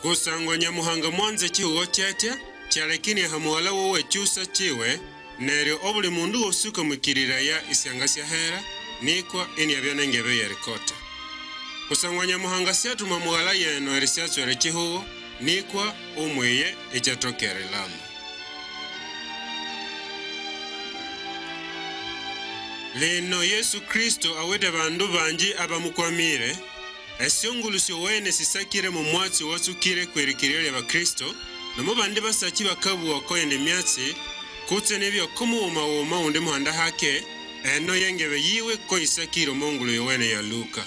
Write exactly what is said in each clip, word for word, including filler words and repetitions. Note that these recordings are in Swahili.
Kusangwa Nyamuhanga mwanze chihugo chetya, chalekini hamuhala wowe chusa chiwe, neryo obuli mundu osuka mwikirira ya isyanga syahera, nikwa ini abyonengebe yerikota. Kusangwa Nyamuhanga syatuma muhala yeno erisyatwere chihugo, nikwa umwiye ichatokere lamu. Lino Yesu Kristo awede bandu banji abamukwamire, esyongulusyo wene sisakire mu mwatsi watsukire kwerikirira lya Kristo, nomo bandi basaki bakabuwa koyende myatsi, kutse nebyo kumuuma wuma undi muhanda hake, eno yengebe yiwe ko isakire mongulu yowene ya Luka.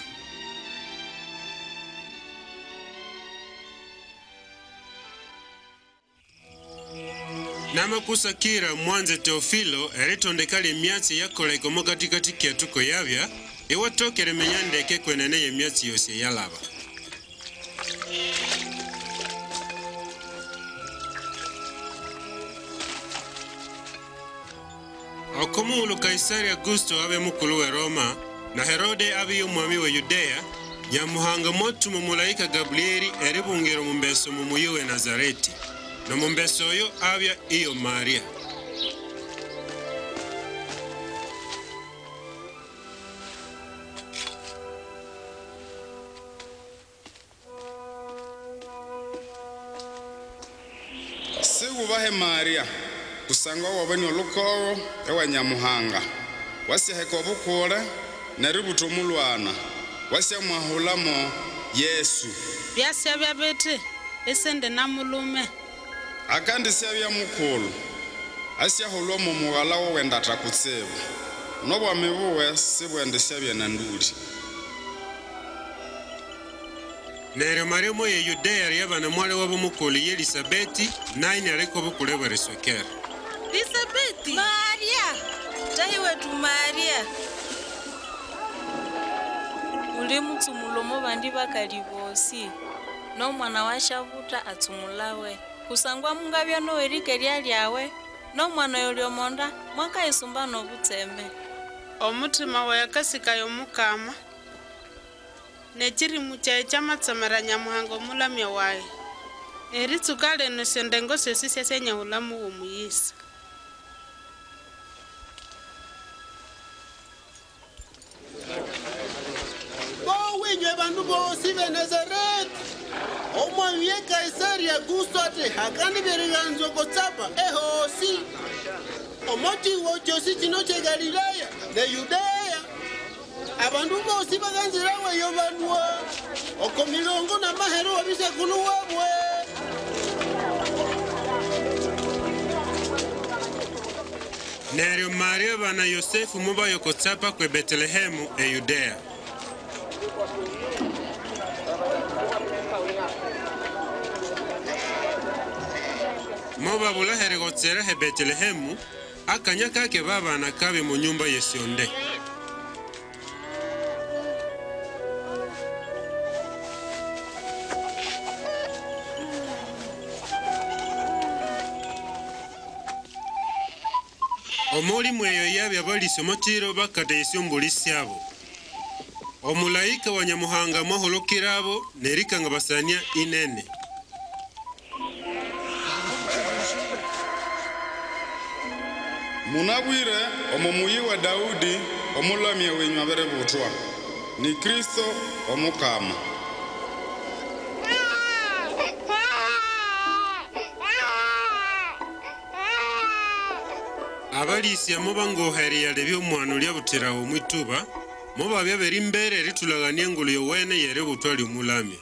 Nama kusakira mwanze Teofilo eritondekali myatsi yakola ikomo katikati ketuko yabya iwatokere menyandeke kwenene ye myatsi yose yalaba. Okomulu Kaisari Augusto abe mukulu we Roma na Herode abe umwami we Yudea, Nyamuhanga motu mumulaika Gabrieli eribungiro mumbeso mumuyiwe Nazareti. No mumbeso yo abya iyo Maria. Sigubahe Maria, kusanga wabeni olukowo ewa Nyamuhanga. Wasi heko bukule, neributo mulwana. Wasi mwahulamo Yesu. Byasya byabete, esende na mulume. Akandi syabya mukulu. Asya hulwa mu mughala wo wenda takutseba. Nobwa mibuwe sibwende syabya na nduli. Neryo Maria moye Yudea yabana mwale wabo mukulu Elisabeti naine ariko bukule bweresokera. Elisabeti Maria tahi wetu Maria uli mutsumulomo bandi bakali bosi no mwana wa shavuta atsumulawe kusangwa mungabya no erike lyalyawe no mwana yolyo monda mwaka isumba no butseme omutima wa yakasika yomukama nechiri muchaye chamatsamara Nyamuhanga omulamya waye eritsukale no sendengo sesi sesenya ulamu womuyisa. Bowinywe bandu bosi be Nazareti omwami Kaisari Augusto ate hakandi beriganzo kotsapa ehosi omoti wo josi chino che Galilaya ne Yudea abandu bosi baganzira weyo banwa okomilongo na mahero wabise kunu wabwe. Neryo Maria bana Yosefu muba yokotsapa kwe Betlehemu e Yudea. Moba bulahere gotsera he Betlehemu akanya kake baba na kabe mu nyumba yesionde. Omuli mweyo yabya balise motiro bakate esyumbuli syabo. Omulaika wa Nyamuhanga mwaholokirabo nerikanga basania inene. Munabwire omumuyi wa Daudi omulamya wenywa bere butwa. Ni Kristo omukama. Abalisi mubangoheri yale by'omwana lya butirawo mwituba muba byaberi mbere ritulagania engulu yowene yere butwali mulamya.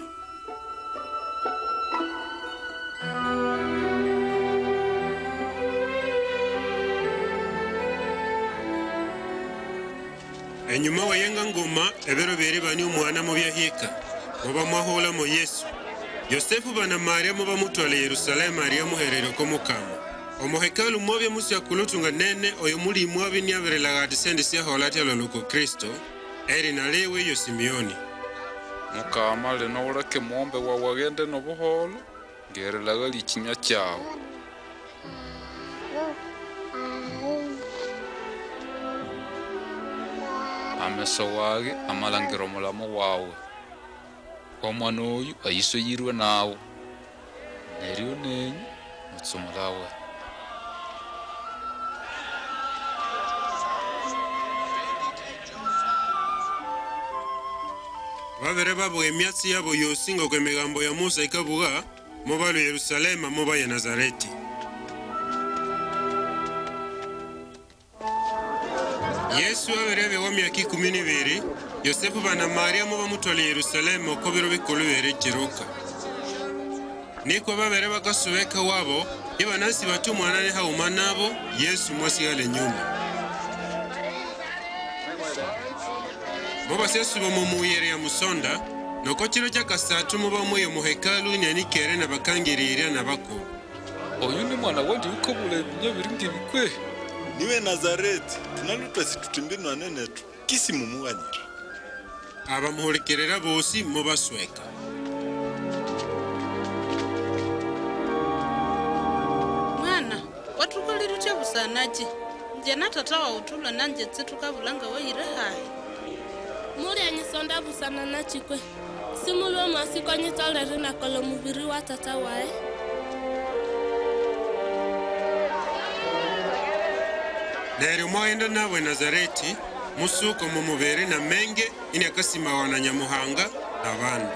Enyuma wayenga ngoma ebero bere bani omwana mu byahika muba mwahola mu Yesu. Yosefu bana Maria muba mutwale Yerusalemu Maria muherero komukama. Omuhekalu mwabya musya kulutunga nene oyo muli mwabi nyaberelaga atisendi syahola tyaloluko Kristo eri nalewe yo Simeoni. Mukama lino uleke mwombe wa wagende no buholo ngerelaga likinya kyawe. Ameso wage amalangiro mulamo wawe. Omwana oyu ayisoyirwe nawe neryo nenyu mutsumulawe. babere babwa emyatsi yabo yosi ngoko emigambo ya Musa ikabuga mobalu Yerusalema moba ya Nazareti. Yesu aberebe wa myaka ikumi n'ibiri Yosefu bana Mariamu bamutwala Yerusalema uko biro bikulu berekeruka. Niko babere bakasubeka wabo ibanasi batu mwanane hauma nabo Yesu mwasigale nyuma. Moba sesu bamumuyere ya musonda noko kiro kyakasatu muba muyo mu hekalu nyanikere na bakangirira na bako. Oyu ni mwana wandi ukobule binyabiringi bikwe. Niwe Nazareti tunalutwa situtimbinwa nenetu kisi mumuwanyira. Abamuhulikerera bosi mubasweka. Mwana watukolera utya busanaje nje na tata wa utula nanje tsitukabulanga wayire hayi. Muri anyisonda busana na chikwe. Simulwe masiko nyitolere na kolo mubiri wa tata wae. Neryo mwaenda nawe Nazareti musuko mumubere na menge ini akasima wana Nyamuhanga na bandu.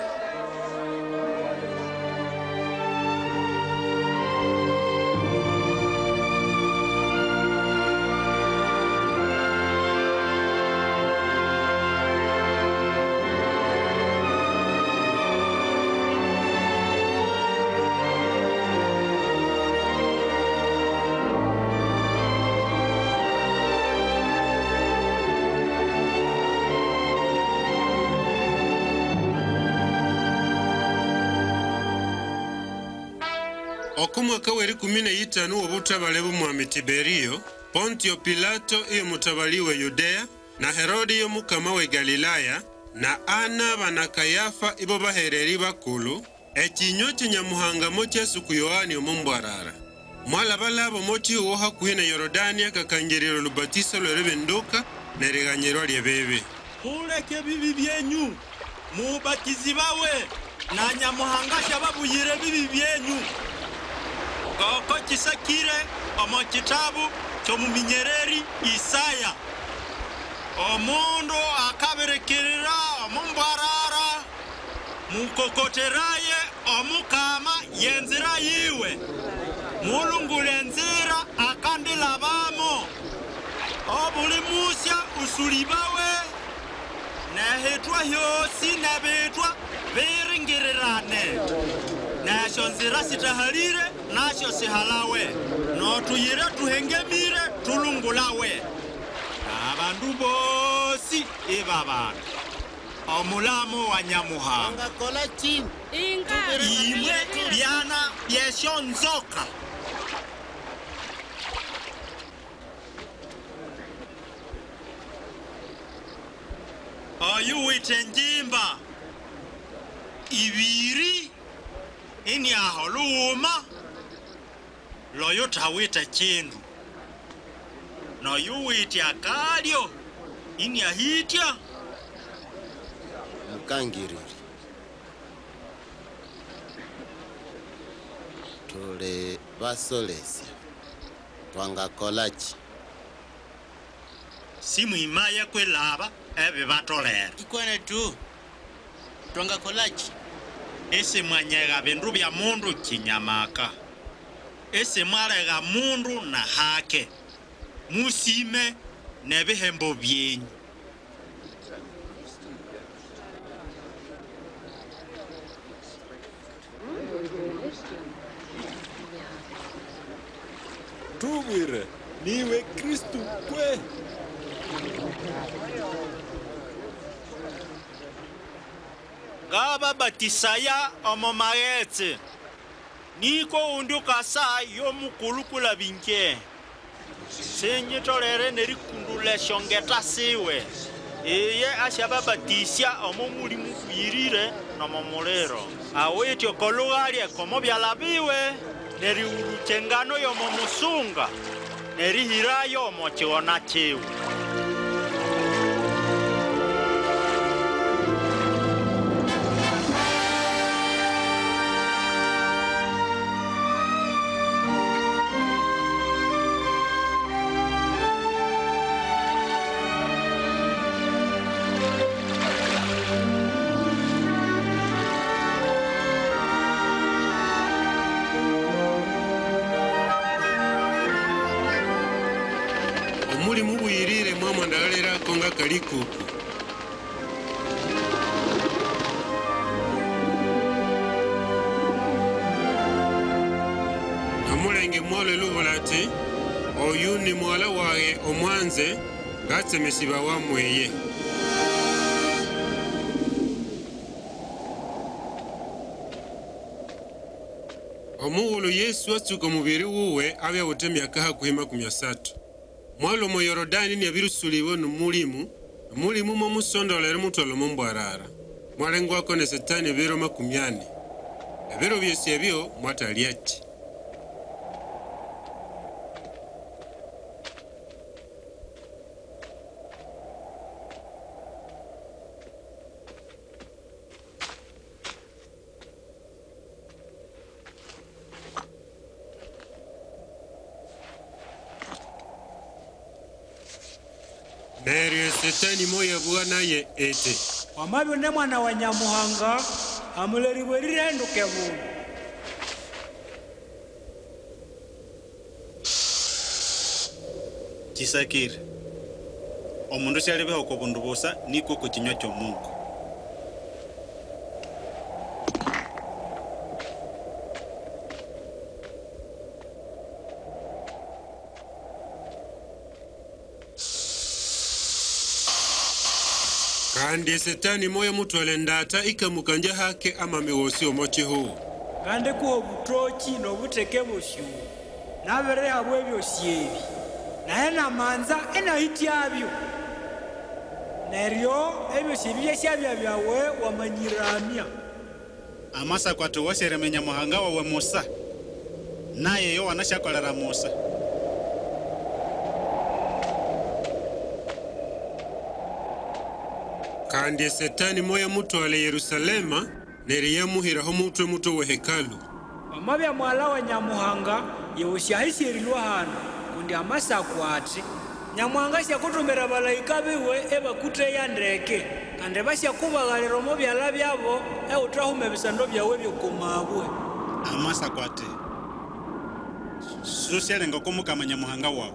Oku mwaka weri kumi na itanu obutabale bw'omwami Tiberio, Pontio Pilato iyo mutabali we Yudea, na Herode iyo mukama we Galilaya, na Ana bana Kayafa ibo bahereri bakulu, ekinyo kinyamuhanga mo Yesu ku Yohani omumbwarara. Mwala balabo moti uwo hakuhi na Yorodani akakangiriro lubatiso lwerebenduka neriganyirwa lyebebe. Huleke bibi byenyu, mubatizi bawe, na Nyamuhanga shababuyire bibi byenyu. Goko kisakire omo kitabu kyomuminyereri Isaya. Omundu akaberekerera omumbwarara mukokoteraye omukama yenzira yiwe. Mulungule nzira akandilabamo. Obuli musya usulibawe nehetwa hyosi nebetwa biringirirane. Nasho nzira sitahalire, nasho sihalawe. No tuyire tuhengemire, tulungulawe. Abandu bosi ibabana. Omulamo wa Nyamuhanga. Angakola chini. Inga. Imwe byana byesho nzoka. Oyu wite njimba. Ibiri. Ini aholuma loyo tawita chindu no yuwiti akalyo ini ahitya Mukangiriri. Tule basolesya. Twangakolachi. simu imaya kwelaba ebe batolera Ikwane tu. Twangakolachi. ese mwanyega bindu bya mundu kinyamaka ese mwarega mundu na hake musime nebihembo byenyu Tubwire niwe Kristu kwe. Gaba batisaya omo maetse niko undi ukasa yo mukulukula binke senye tolere nerikundule shongeta siwe iye ashaba batisya omo muri mukuyirire nomo mulero awityo kolugalie komo byalabiwe neri uruchengano yo mo musunga neri hirayo omo chiona chiwe. mwa mwandagalera konga kalikuku. Namulenge mwalo luvolati, oyu ni mwala wae omwanze, gatsemesiba wa mweye. Omuwulu Yesu atsuka mubiri wuwe abya utemi akaha kuhima kumyasatu. Mwalo mu Yorodani ni abirusuliwe numulimu, numulimu mo musondolere mutwalo mumbwarara. Mwalengo wako ne Satani biro makumyani. Ebiro byesi ebyo mwataliachi. Neryo Satani moya bwana ye ete. Wamabyo ne mwana wa Nyamuhanga amuleribwe rirenduke buntu. Chisakire. Omundu syalibeho ko bundu bosa niko ku kinywa ky'omungu. Kandi Satani moya mutwale ndata ikamukanja hake ama miwosi omochi huu. Kandi kuho butochi no buteke bushu. Nabere habwe byosyebi. Naye namanza ena hityabyo. Neryo ebyo sibye syabya byawe wamanyiramya. Amasa kwatu washereme Nyamuhanga wawe Musa. Naye yo wanashakolera Musa. Kandi Satani moya mutwale Yerusalema neri yamuhiraho mutwe muto we hekalu. Amabya mwala wa Nyamuhanga yewusyahisyirilwa hano kundi amasa kwati. Nyamuhanga syakutumbira balayika biwe ebakuteya ndeke kandi basyakubagalira omu byala byabo ewutahume ebisando byawe byokumabwe. Amasa kwati susyalenga kumukama Nyamuhanga wawe.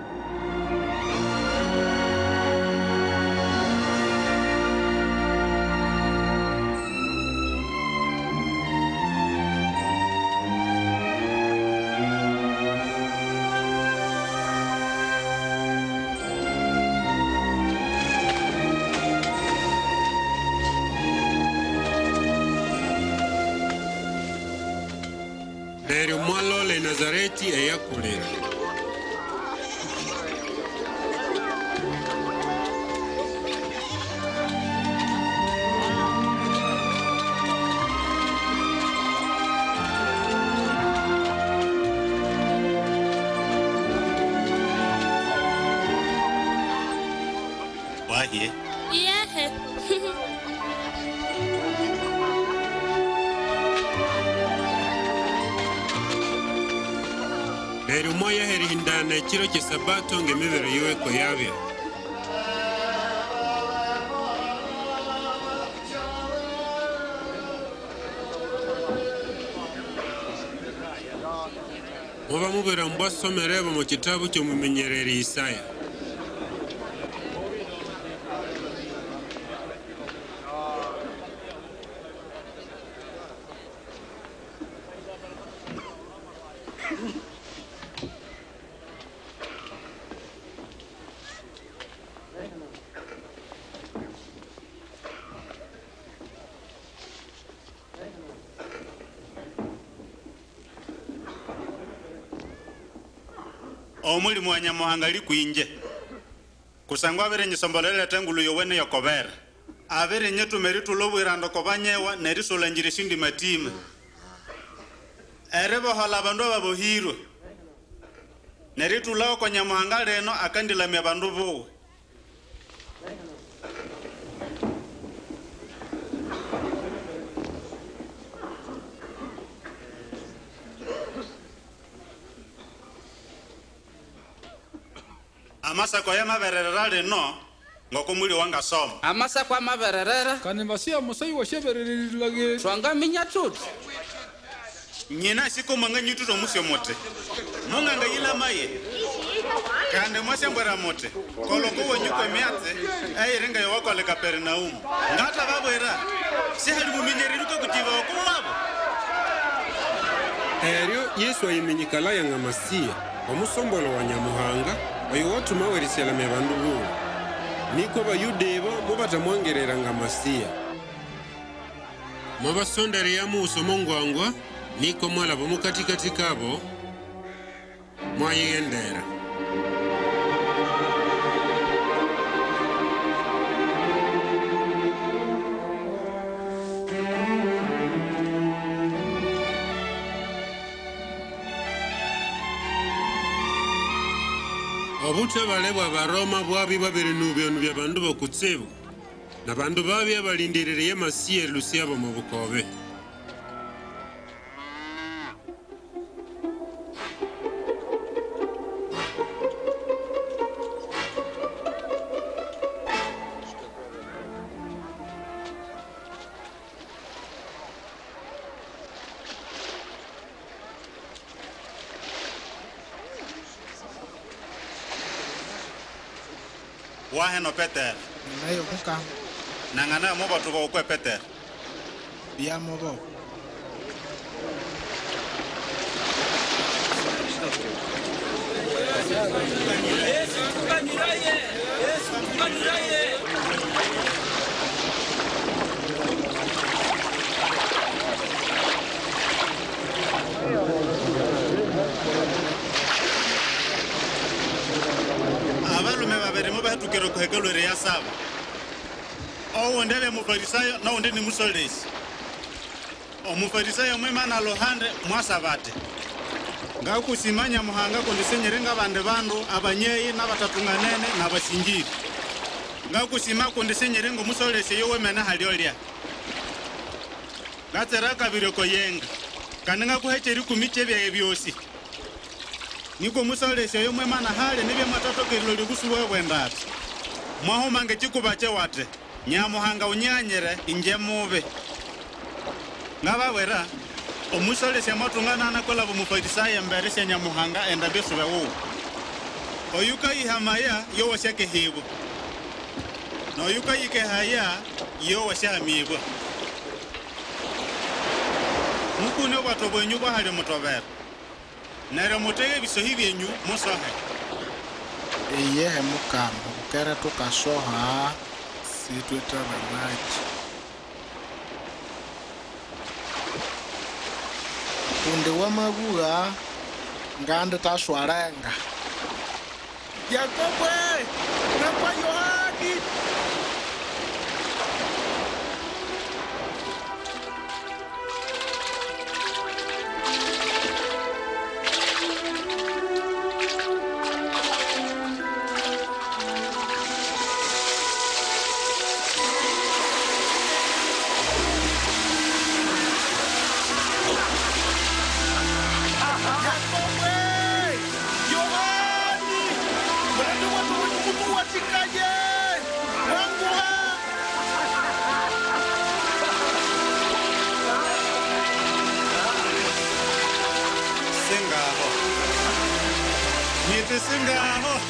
Neryo mwalole Nazareti eyakulira. Wahiye? Iyehe. Neryo moya heri hindana ekiro kye Sabato ng'emibere yiwe ko yabya. Muba mubera mbwasomere ebo mu kitabu ky'omumenyereri Isaya. Omulimu wa Nyamuhanga likuinje. Kusangwa abere nyisombolele tengulu yowene yokobera. Abere nyetumeri tulobwirando kobanyewa nerisolanjire sindi matime. Erebo hola bandu ababohirwe. Neritulawo ko Nyamuhanga leno akandilamya bandu bowe. Amasa kwa yamabererera leno ngoko muri wanga soma. Amasa kwa mabererera kani masia musai washeberererage twanga minya tutu nyina siko manga nyituto musyo mote. Munga ngayila maye. kandi mwashambwera mote koloko wenyu kwemiatse airenga yowakole Kapernaumu ngata babwera sihali mumenyeriruka kutiva okuwabo eryo Yesu ayiminyikala yanga Masiya omusombolo wa Nyamuhanga oyo watuma werisyalamya abandu buwe niko bayudeba mubatamwongereranga Masiya mwabasondere yamuuso mongwangwa niko mwalaba mukatikati kabo mwayigendera obutabale bwa Baroma bwabi babiri byonu bya bandu bokutsibu na bandu babi abalindirire Masiya elusyabo mu bukobe waheno Peter nayo kuka nangana mo batu ba okwe Peter bia mo bo Yesu tukaniraye Yesu tukaniraye abalume babiri mo batukero ko hekalo ya saba owo ndebe mufarisayo na onde ni musolesi omufarisayo mwemana lohande mwasabate ngakusimanya muhanga kondisenyerenga bande bandu abanyeyi n'abatatunganene n'abasingiri ngakusima kondisenyerenga musolesi yowe mena haliolia ngatsera kabiri ko yenga kandi ngakuhecheri kumiche bya byosi niko musolesi yowe mwana hale nibe matatokerilo ligusuwe wendati mwahoma ngechikubache wate Nyamuhanga unyanyere inje mube ngabawera omusolesi amatungana nakola bumufarisayo mbere sya Nyamuhanga enda besuwe wo oyuka ihamaya yo washake hibo no yuka yike haya yo washamibo mukune bato bwenyu bahali mutobera nere mutege bisohi byenyu musohe eye mukama ukera tukasoha situetabanaji kunde wa mabuga ngande taswarenga Yakobo na kwa Yohani Singaho.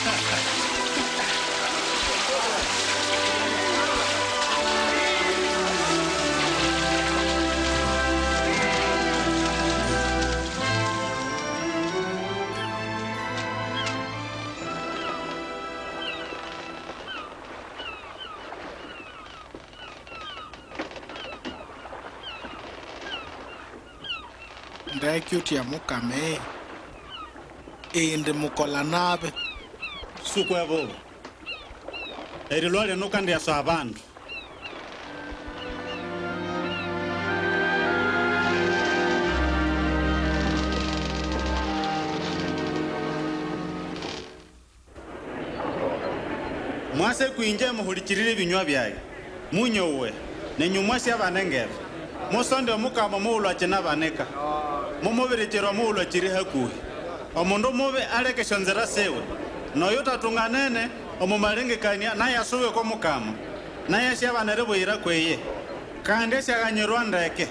Ndakyuti ya mukame ende mukola nabe suko yabo eri lwale no kandi aso abantu mwase kuinje muhulikirire binywa byaye munyowe nenyumwasi abanengera musonde mukama muulwa chena baneka mumubirekero muulwa chiri hakuhi omundu mubi alekesha nzira sewe noyo tatunganene omumalengekania naye asuwe ko mukama naye syabanere bwira kweye kandi syaganyirwa ndeke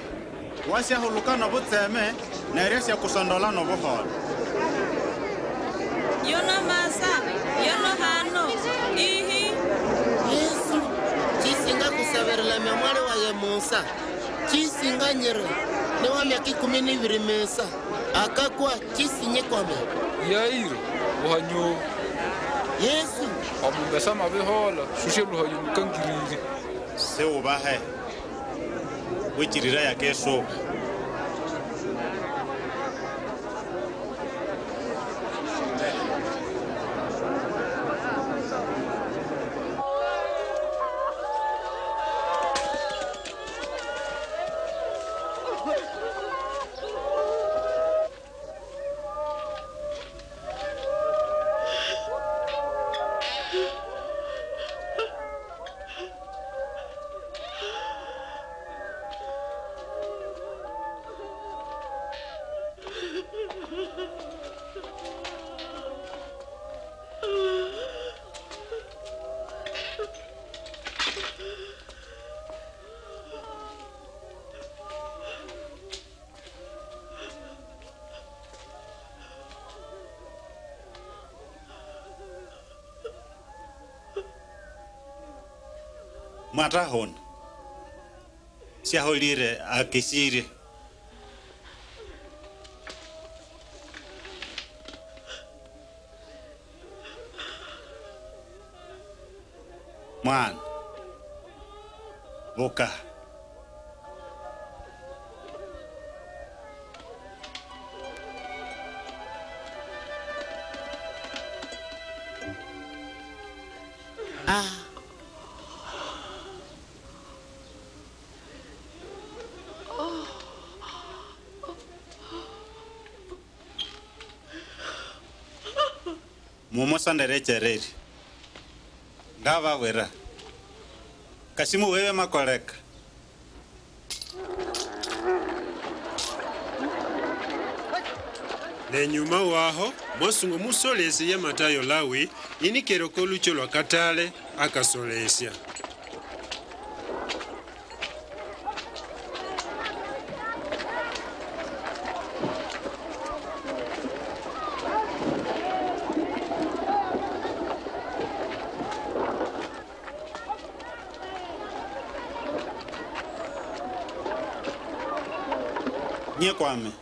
wasyahuluka nobutseme neryo syakusondola nobuholo yona masa yono hano ihi Yesu chisinga kusaverela memwali wa ye Musa chisinga nyere ne wa myaka ikumi n'ibiri mesa akakwa chisinye kwame yairo uhanyo Yesu amubesa mabihola shushe ruhayo mukangirire se ubahe wikirira yake so matahon siaholire akisire mwana boka ah mumosandere chereri ngava wera kasimu wewe makoleka nenyuma waho mosungu musolesi ye Matayo Lawi inikero kolucho lwa katale akasolesya nye kwame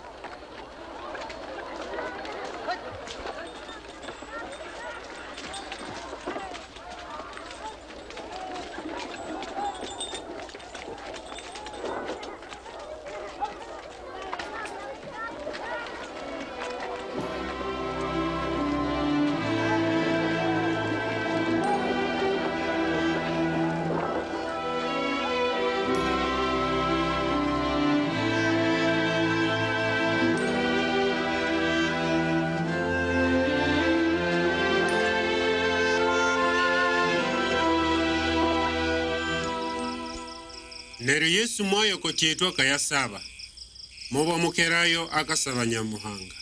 Nero Yesu mwayo kotietwa kayasaba moba mukerayo akasaba Nyamuhanga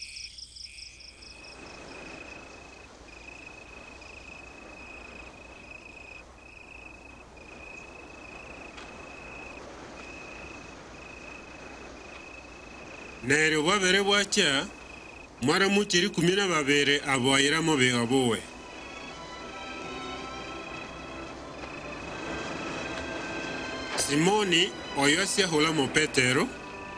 Nero babere bwacha mwara mukiri kumi na babere abwayiramo begabowe Simoni oyo asiahulamo Petero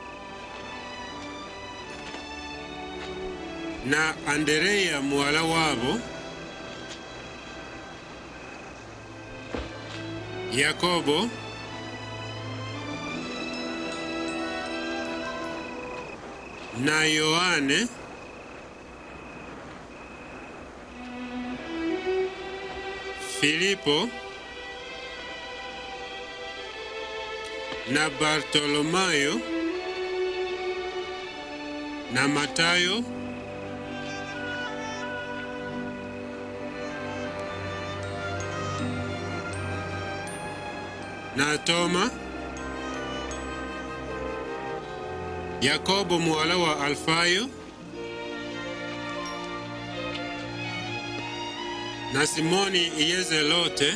na Andereya muwala wabo Yakobo na Yohane Filipo na Bartolomayo na Matayo na Toma Yakobo muwala wa Alfayo na Simoni Iyezelote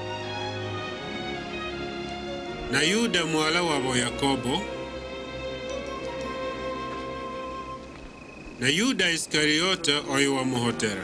na Yuda muwala wabo Yakobo na Yuda Iskariota oyo wa muhotera.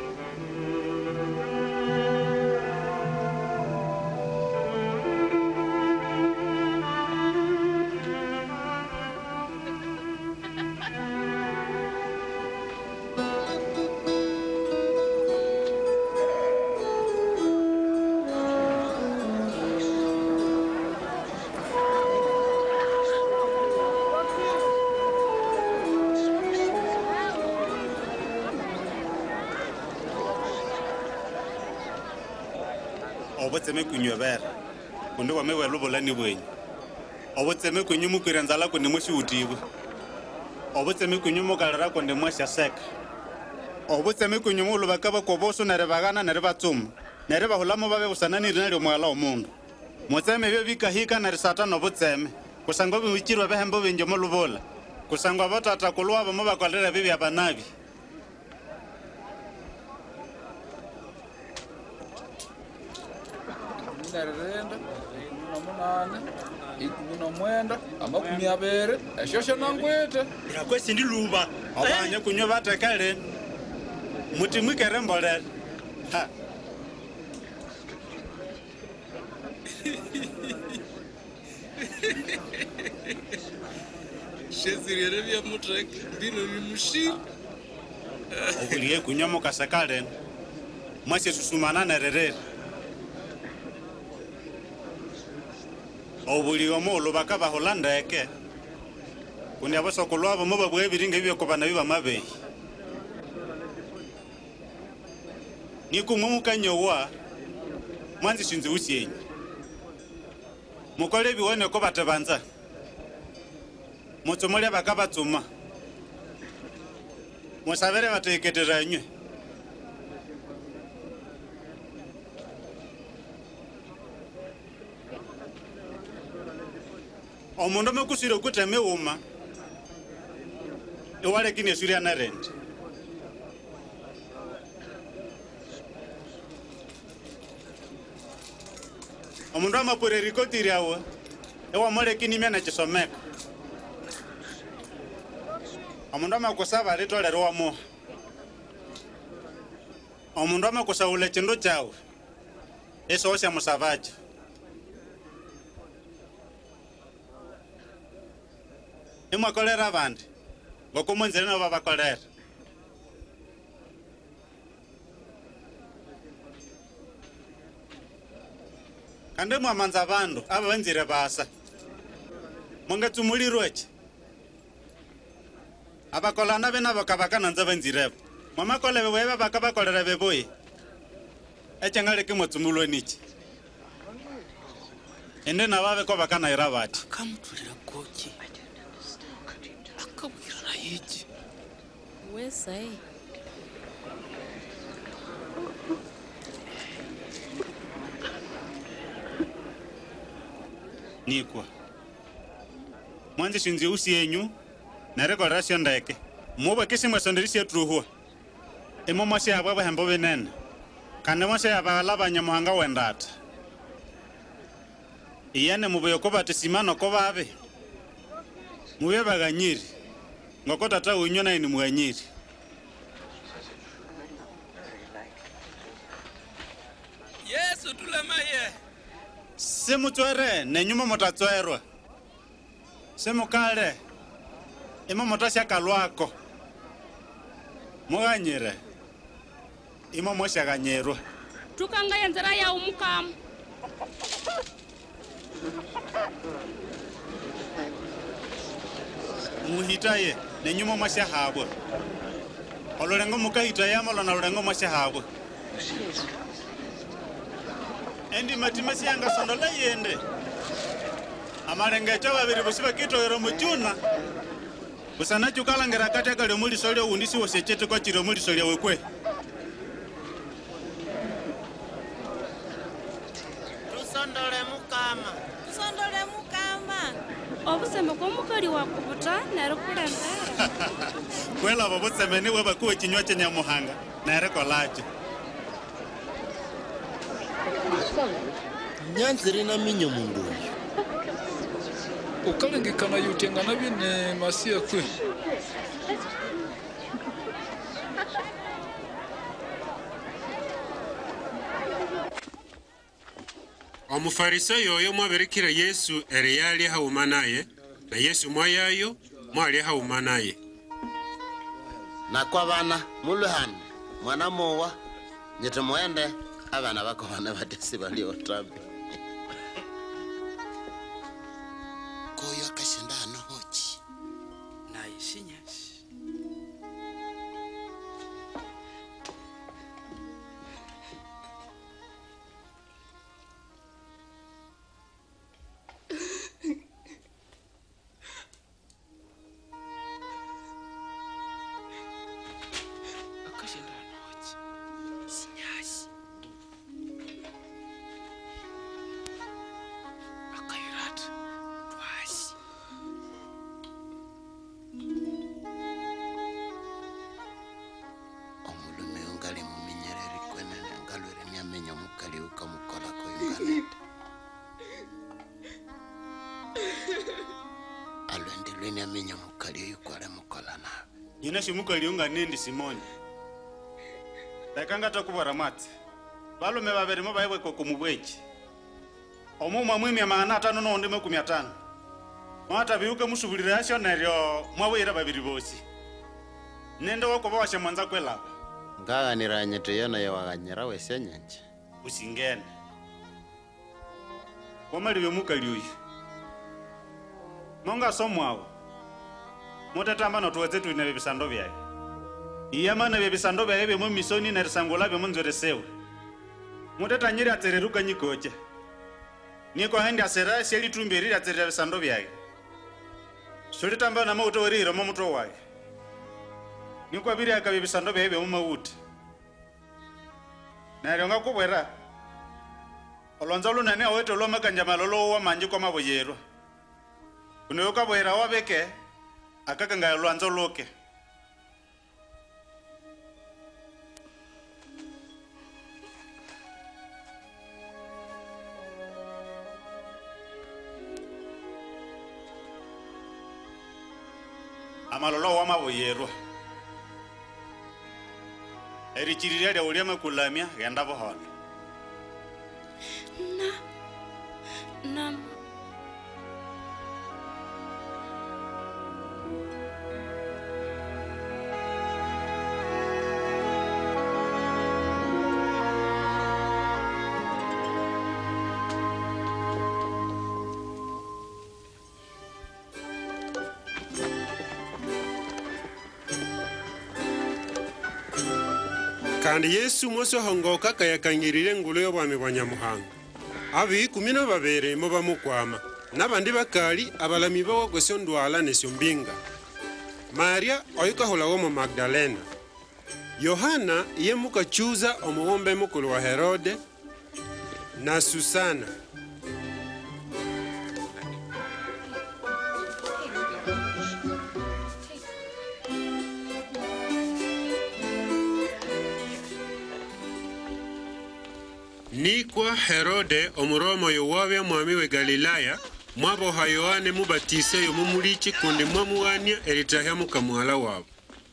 Obotseme kunyo bera kundi wa mewe lobola ni bwenyi obotseme kunyo mukiranzala kundi mweshi utibu obotseme kunyo mukalera kundi mweshi seka obotseme kunyo mulo bakaba koboso nare bagana nare batsuma nare bahulamo babe busanani rina lyo mwala omundu motseme byo bikahika nare satano botseme kusangwa biwikirwa behembo benjo molubola kusangwa batata kulwa bamo bakolera bibi abanabi nerenda ikumi n'umunani ikumi n'omwenda amakumi abiri eshosho nangwete irakwesi ndi luba abanye kunyo batekale muti mwikere mbolera ha shezirere bya mutrek bino ni mushi obuliye kunyo mukasekale mwase susumana nerere obuli omolo bakaba Holanda eke kundi abasokolwa abo moba bwe biringa byo kobana biba mabe ni kumumuka nyowa mwanzi shinzi usyenyi mukole biwone ko batabanza mutsomole bakaba tsuma musabere bateketeranywe omundu mekusire kuteme uma ewale kine suri anarend omundu amapure rikotiri awa ewa mole kini mena chisomeka omundu amakusaba ritolero wa moha omundu amakusaula chindu chawe eso osya musavacho imwa kolera bandi ngokumonzera nabo bakolera kande mwamanza bandu aba banzire basa mongatsumulirweche abakolana bena bakabakana nza banzirebo mwamakolebe webe bakabakolera beboye echangale kimwatsumulwe nichi ende nababe ko bakana irabati kamutulira kochi akabwira yichi wesai nikwa mwanzi shinzi usi yenyu nareko rasio ndeke muba kisi mwasonderisi etruhua imo mwasi abwa bahembo benene kane mwasi abala banyamuhanga wendata iyane mubuyo ko batisimano ko babe muye baganyiri ngoko tata unyo na ni mwanyiri Yesu tulamaye simutwere nenyuma motatswerwa simukale ima motasya kalwako muganyire ima mosyaganyirwa tukanga yenzera ya umukam muhitaye nenyuma mwasyahabwa ololengo mukahitaye amalo na lolengo mwasyahabwa endi matimesi yanga sondola yende amalengecha babiri busi bakitoyero muchuna busana chukalangera kati akali omuliso lyo undisi wosechete kwa chiri omuliso lya wekwe tusondole mukama tusondole mukama obuseme bw'omukali wakubuta nero kulembera kwela abo buseme niwe bakuwe kinywa chenye muhanga nere kolacho nyanzire na minyo mundu ukalengekana yutengana bine masia kwe omufarisayo oyo mwaberekera Yesu eri yali hauma naye, na Yesu mwayayo mwali hauma naye. Na kwa bana muluhani mwana mowa nyete mwende abana bako bana batesi bali otambi koyo akashinda hano hochi na isinyasi Nyina shimuka liunga nindi Simoni. Dakanga takubara mati. Balume babiri mo bayiwe ko kumubwechi. Omuma mwimi amana atano no ndime kumi atano. Mwata biuke musubulira asyo neryo mwawira babiri bosi. Nende wako bawashe mwanza kwela. Ngaga niranyete yona yawaganyira wese nyenje. Usingene. Wamali bemuka liuyu. Monga somwawo. Mutatamba no tuweze tuine bibisando byaye. Iyamana bibisando byaye byo mu misoni na risangola byo munzore sewe. Mutatanyira atereruka nyikoche. Niko handi asera seli tumberi aterera bisando byaye. Soli tamba na mauto riro mu muto waye. Niko abiri aka bibisando byaye byo mu mawuti. Na ronga kubwera. Olonza lunane aweto lo makanja malolo wa manje kwa maboyero. Unoyoka bwera wabeke akaka nga lwanzo loke. Amalolo wa maboyero. Erichirira lya ulia makulamia genda bohona. Na. Na. Kandi Yesu mose hongoka kayakangirire ngulo y'obwami bwa Nyamuhanga. Abi kumi na babiri mo bamukwama nabandi bakali abalami bawo kwesyo ndwala nesyo mbinga. Maria oyukahola wo mu Magdalena. Yohana ye mukachuza omuwombe mukulu wa Herode na Susana. Nikwa Herode omuromo yowabe mwami we Galilaya mwaboha Yohane mubatise yo mumulichi kundi mwamuwania eritahya mukamwala wabo.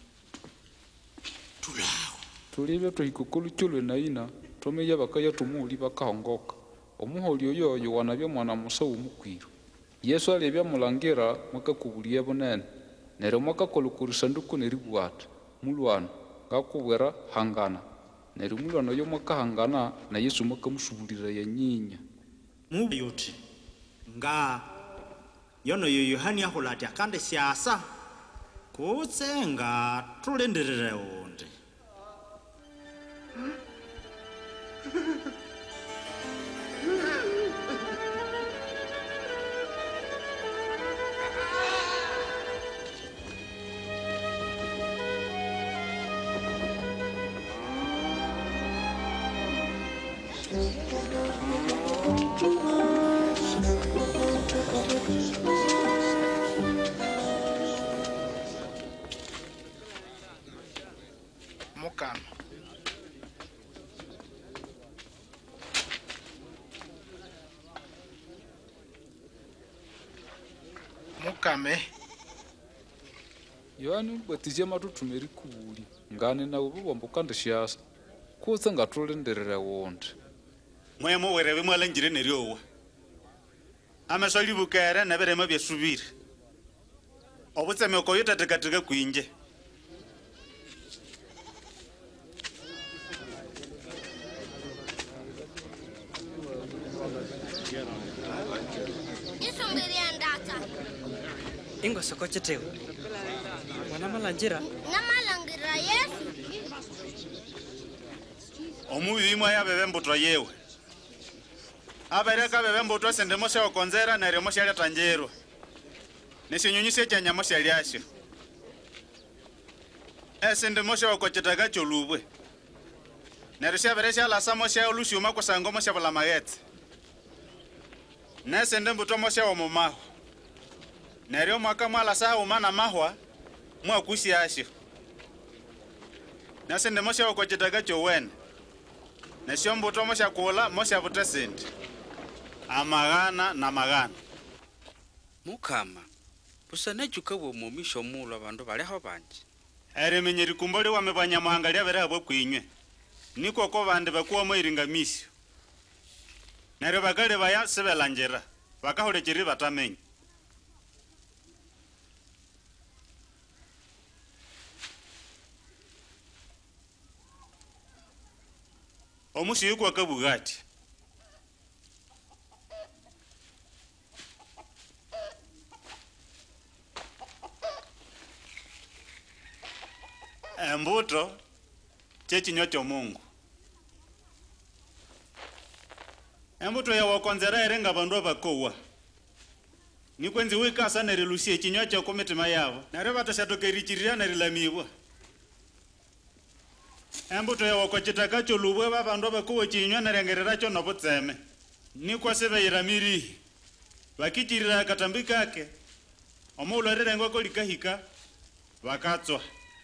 Tulawo tulibe tuhikukulu chulwe na ina tomeya bakaya tumuli bakahongoka omuholi oyo Yohana bya mwana musa umukwiro. Yesu alebya mulangira mwakakubuliye bonene nero mwakakolukurisa nduku neribwata mulwana ngakubwera hangana. Neri mulwana yo mwakahangana na Yesu mwakamusubulira ya nyinya. Mubi yoti nga yono yo Yohani ahulati akande siasa kutsenga tulenderere onde. Mukama. Mukame. Yohani batije matutumeri kubuli ngane na ubu wambukanda siasa kutsa ngatulenderera wonde. moya mo were be mo la njire ne riowa ame so libukere na bere ma bya subiri obutse me ko yota teka kuinje Ingo sokochetewe. Mwana malanjira. Na malangira Yesu. Omubi mwa ya bebe mbutwa yewe. Abereka bebe mbutwa sende mosha okonzera na re mosha tanjero. Nesinyunyise cyanya mosha lyasho. Esende mosha okochetaga cholubwe. Nerisha beresha la samosha olushuma kusango mosha bala magetse. Nesende mbutwa mosha omumaho. Neryo mwaka mwala saa umana mahwa mwa kusi asho. Nasende mosha okochetaga chowene. Nesho mbuto mosha kula mosha butesindi. Amagana na magana. Mukama. Pusana chukabo mumisho mulo abandu bali aho banje. Ere menyeri kumboli wa mebanya muhangalia bere abo kwinywe. Niko ko bande bakuwa mo iringamisyo. Neryo bakale baya sebelanjera. Bakahole chiri batamenye. Omusi yuko kabugati. Embuto chechinywa kyo Mungu. Embuto ya wakonzera erenga bandu abakowa. Nikwenzi wika sana rilusie chinywa kyo komitima yabo. Nare batashatokerikirira na rilamibwa. Embuto ya wakochitaka kyo lubwe babandu abakowa chinywa na rengerera kyo nobutseme. Nikwa sebe iramiri. Bakichirira katambika ke. Omulore rengwa ko likahika bakatswa.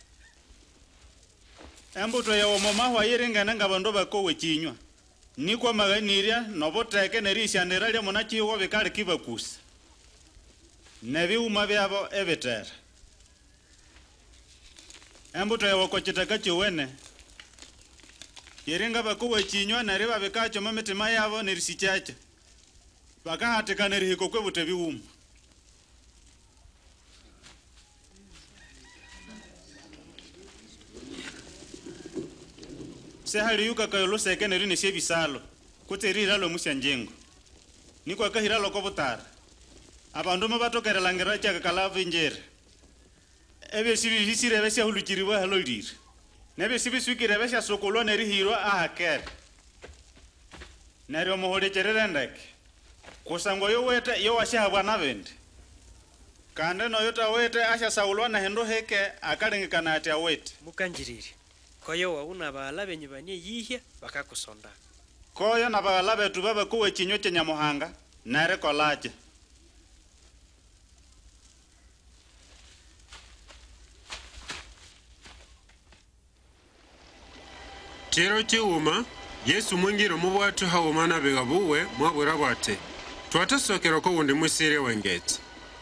Embuto ya omomahwa yiringana nga bandu bakowe chinywa. Nikwa maganiria noboteke nerishanira lya munachiwo bikale kibakusa. Nebiuma byabo ebetera. Embuto ya wakochitaka chiwene. Yiringa bakowe chinywa nariba bikacho mamitima yabo nerisichacha. Bakahatika nerihiko kwebute biuma. Sehali yuka kayolo seke neri ne shebisalo kuterira lo musyanjengo niko akahira lo kobutara abandu mabatokera langira chaka kalavu njere ebe sibi hisire besya hulukiriwa halo lire nebe sibi swikire besya sokolo neri hiro ahaker neri omuhole cherere ndeke kusango yo wete yo washabwa nabende kande no yota wete asha saulwa na hendo heke akalengekana ati awete mukanjirire koyo wauna bala benye banye yihya bakakusonda koyo na bala betu baba kuwe chinyo cha Nyamuhanga nare kolaje Chero chiuma Yesu mwingiro mubwatu hawumana begabuwe mwabura bwate twatasokero ko wundi musire wengeti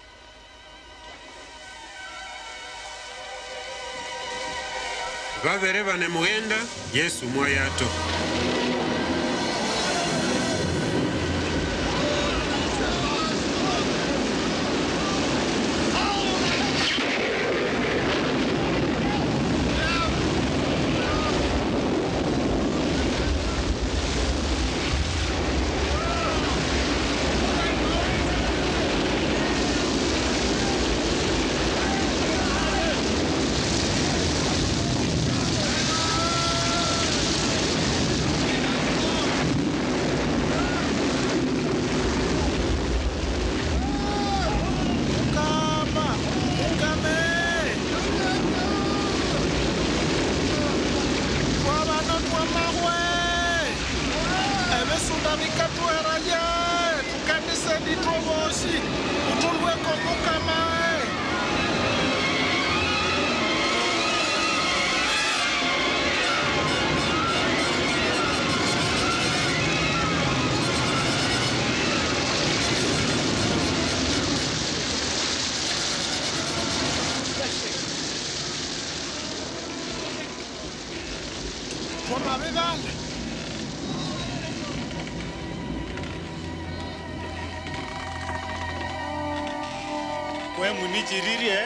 Babere bane mugenda Yesu mwayato kwe munichiririe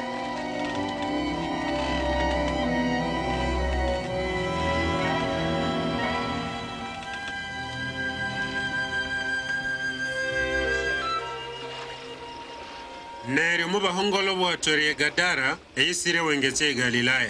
neryo mu bahongolo bwatorie Gadara eyisire wengetse Galilaya.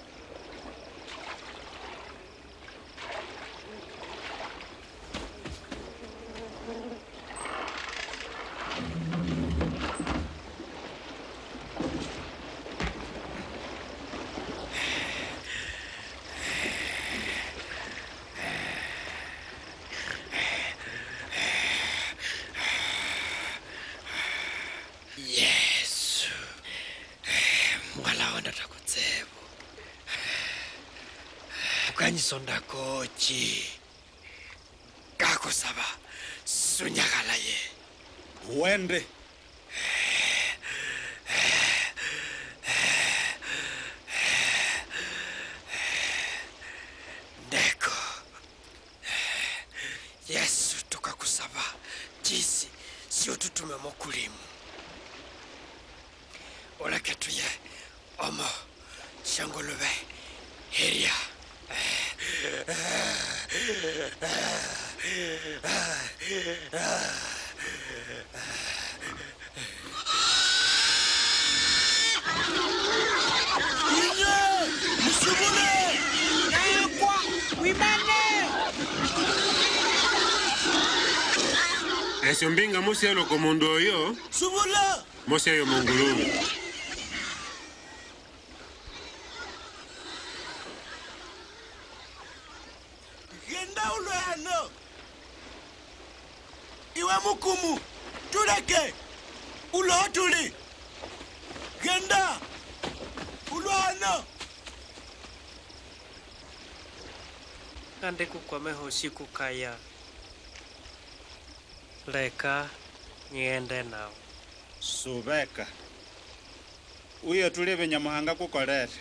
Ukanyisonda kochi kako saba sunyagala ye wende ndeko Yesu tukakusaba jisi sio tutume mokulimu oleke tuye omo shangolube heria Esyo mbinga musialo ko mundu oyo subula musiayo mungulungu genda ulwano iwe mukumu tuleke ulotuli genda ulwano ande kukwameho siku kaya leka niende nao subeka uyo tulive nyamuhanga kukolere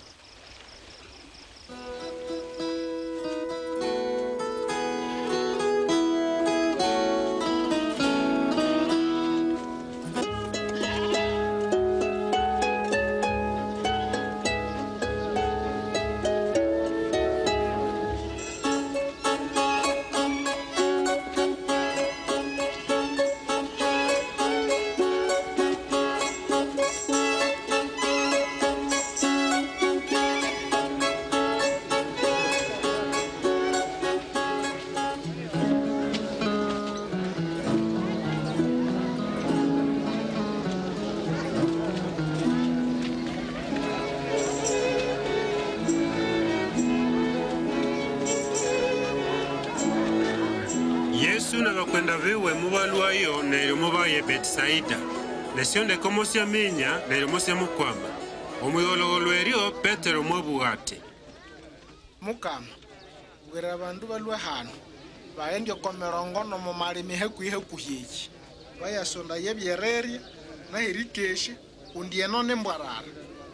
kwenda viwe mubalwayo neryo mubaye Betisaida nesionde komo syaminya neryo mosya mukwama omwigologolo eryo Petero mwabugati mukama wira bandu balwe hano baendyo komerongono mu malimi hekwihe kuhyechi bayasonda yebyererya na hirikeshi undieno ne mbwarara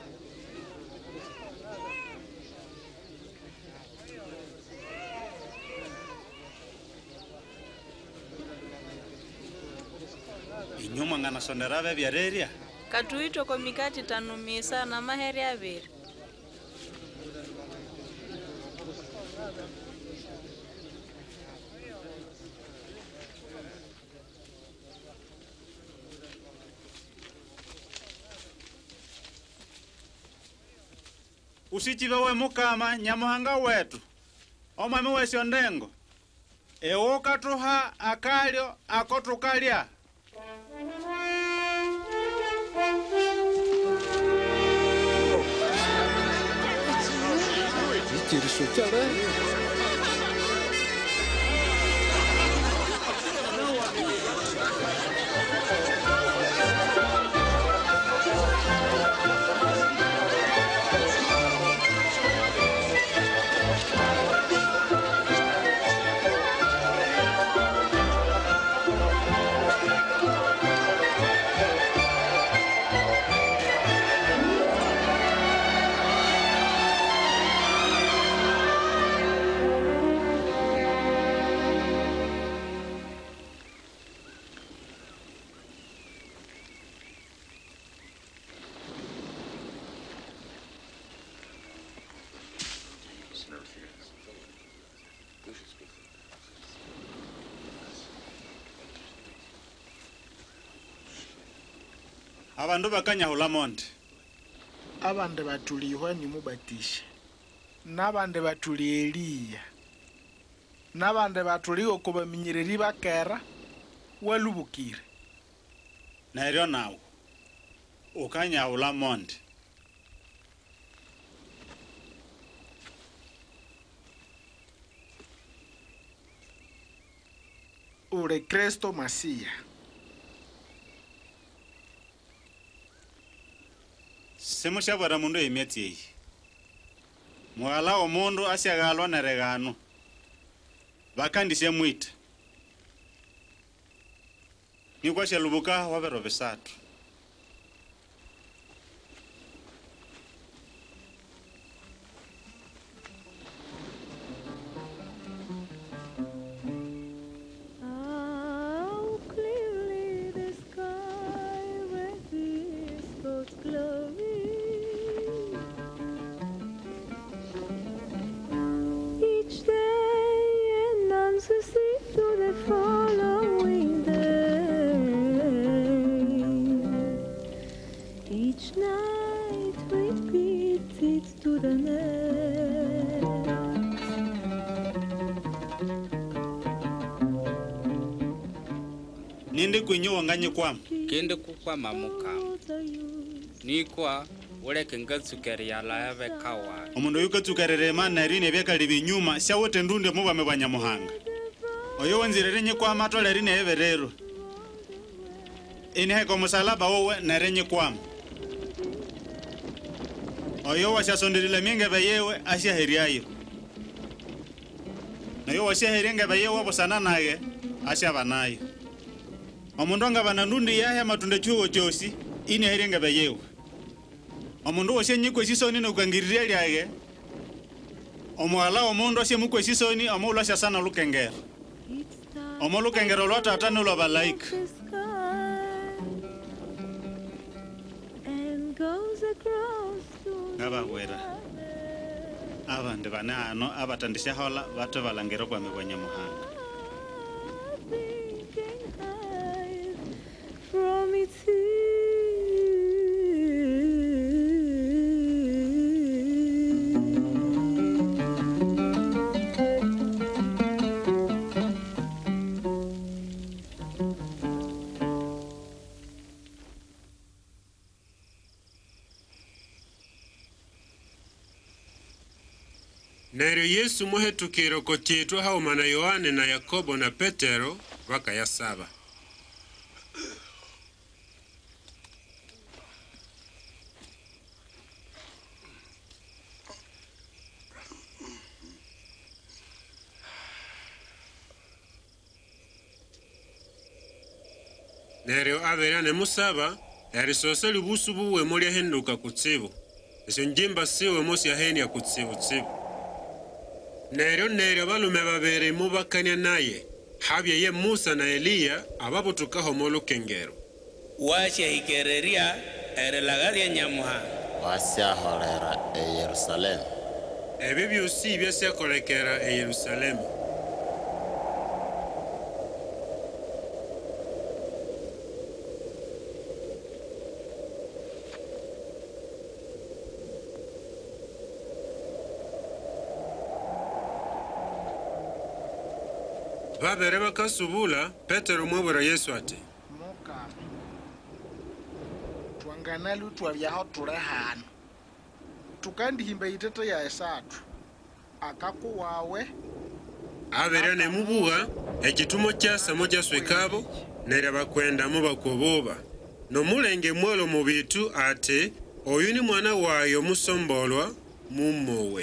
inyuma ngana sondera bebyereria katuito ko mikati tanumisa na maheri abiri usichive we mukama nyamuhanga wetu omwami wesyo ndengo ewokatuha akalyo akotukalya ichirisho chale abandu bakanyahula monde abandi batuli Yohani Mubatisha n'abandi batuli Eliya n'abandi batuli okubaminyereri bakera walubukire neryo nawo ukanyahula monde ule Kristo Masia. Simushabara mundu emyatsi eyi mwala omundu asyagalwa neregano bakandisya mwita nikwasyalubuka wabero bisatu nindi kwenye wanganye kwama kende kukwama Mukama nikwa uleke ngatsukeri yala yabe kawa omundu yukatsukerere mana rine byekali binyuma syawote ndunde mubame banyamuhanga oyo wanzirere nye kwama atolere ne everero inhe ko musalaba wowe narenye kwama oyo wasyasonderera minge bayewe asyaheriayo nayo wasyaherenga bayewe busana naye asyabanayo omundu angabana ndundi yahe matunda chuo chosi ine herenga bayewe omundu wosye nyikwe sisoni nokangiriria lyage omwala omundu asye mukwe sisoni omula sya sana lukengero omo lukengero lwa tata nolwa balaika ngabawera abandi bane ano abatandisya hola bate balangero kwa mibwanya muhanga from its neryo Yesu muhetukiro kotyetwa hauma na Yohane na Yakobo na Petero bakayasaba neryo abera ne musaba erisosa libusu buwe mulya henduka kutsibu esyo njimba siwe mosi ahenia kutsibu tsibu neryo neryo balume babere mubakanya naye habye ye Musa na Eliya ababutukaho molukengero wasyahikereria erelagaria nyamuhanga wasyaholera e Yerusalemu ebyo byosi byasyakolekera e Yerusalemu babere bakasubula Petero mwabura Yesu ati Mukama twanganalu twabyaho tule hano tukandihimba itete ya esatu akaku wawe abere ne mubuga ekitumo kyasa moja swekabo nere bakwenda mu bakoboba no mulenge mwolo mu bitu ate oyu ni mwana wayo musombolwa mumowe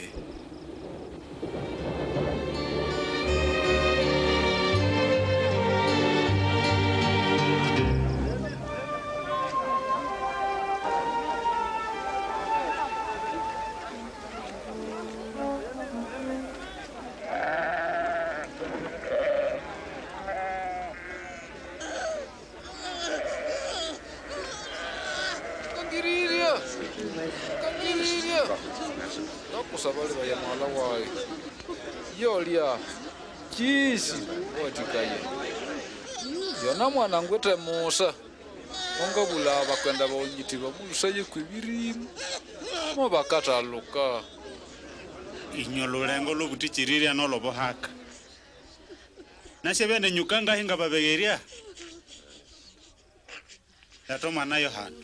kusabali baya mwala wayo yolia kisi watikaye yona mwana ngwete Musa onga bula bakwenda baonyiti babulusaye kwibirimu mo bakataluka inyolulengo lobutichiriria nolobohaka nasebende nyukanga hinga babegeria yato mwana Yohana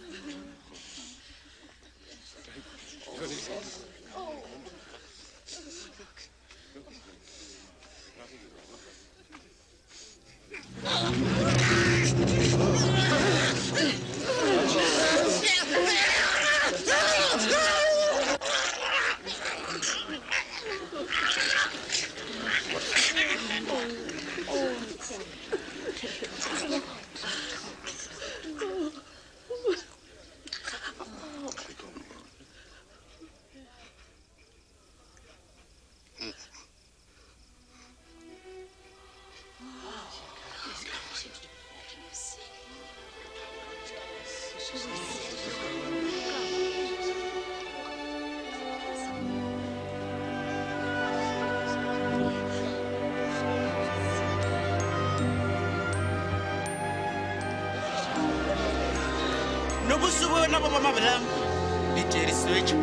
nobusubo nabo bamabelam literi switch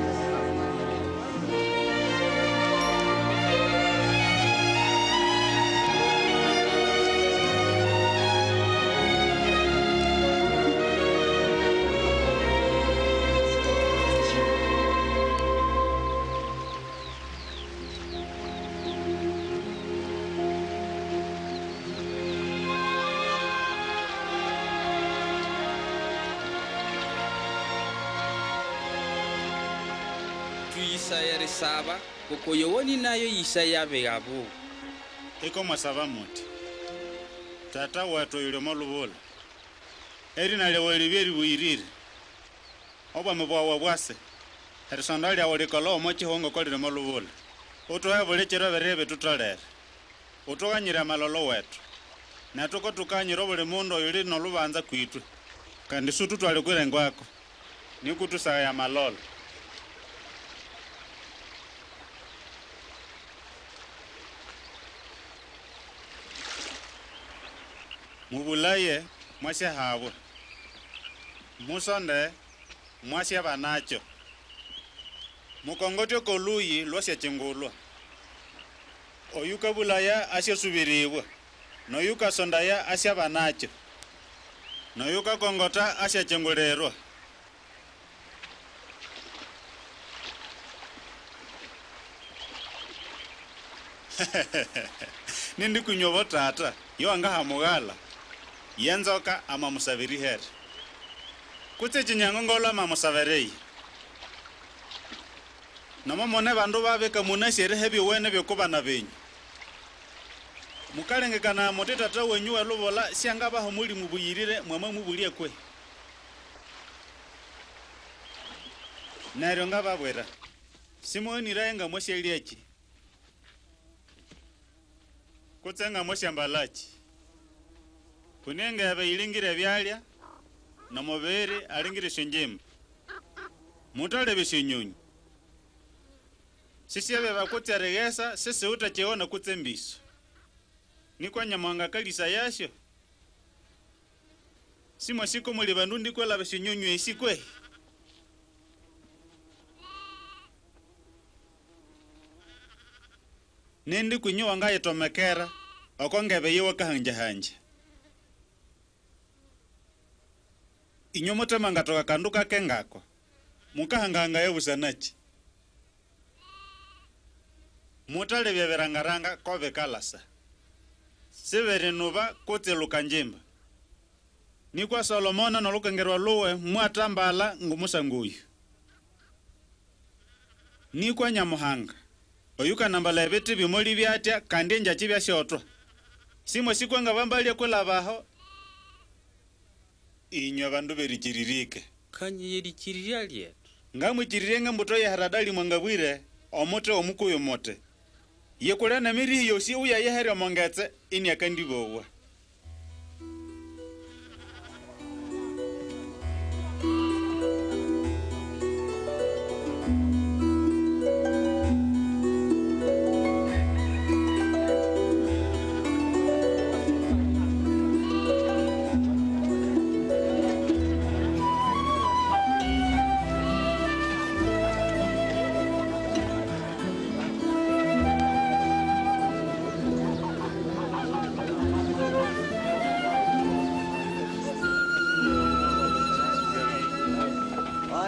Isaya risaba kokoyo woni nayo Isaya begabo iko masaba muti tata watu yule malubola eri na lewo liberi buirire oba mebwa bwase eri sandali awole kolo mochi hongo kolire malubola oto yabole chero berebe tutalere otoganyira malolo wetu na toko tukanyira obole mundo yuli no lubanza kwitwe kandi sutu twale kwirengwako nikutusaya ya malolo mubulaye mwase habo musonde mwase banacho mukongotyo koluyi lwase chingulwa oyuka bulaya asya subiriwa noyuka sondaya asya banacho noyuka kongota asya chingulirwa nindi kunyobo tata yo anga hamugala yenzoka ama musaviri her kutse chinyango ngola ama musaverei namo mone bandu babeka munashere hebi wene byokubana benyu mukalenge kana moteta ta wenyu walubola sianga baho muri mubuyirire mwama mubulie kwe nero nga babwera simoni raenga moshelieki kutsenga moshambalachi kunenge abe ilingire byalya na mobere alingire shenjema mutale beshinyonyi sisi abe bakutya regesa sisi utacheona kutsembisa nikwa nyamwanga kalisa yasho simo siko muli bandundi kwela beshinyonyi esikwe nindi kunyowa ngayitomekera okongebe yewa kahanja hanja inyomotema ngatoka kanduka kengako mukahanganga yebusanachi mutale byeberangaranga kobe kalasa sebere nuba kotseluka njimba nikwa Solomona nolukengerwa luwe mwatambala ngumusanguyu nikwa Nyamuhanga oyuka nambala ebiti bimoli byatya kandi njachi byashotwa simo sikwenga bambalye kwelabaho inyo bandu berichiririke kanye yerichiriria lyetu ngamwichirirenga mbuto ya haradali mwangabwire omote omukuyo mote yekulana miri yosi uya yehere mongetse ini akandibowa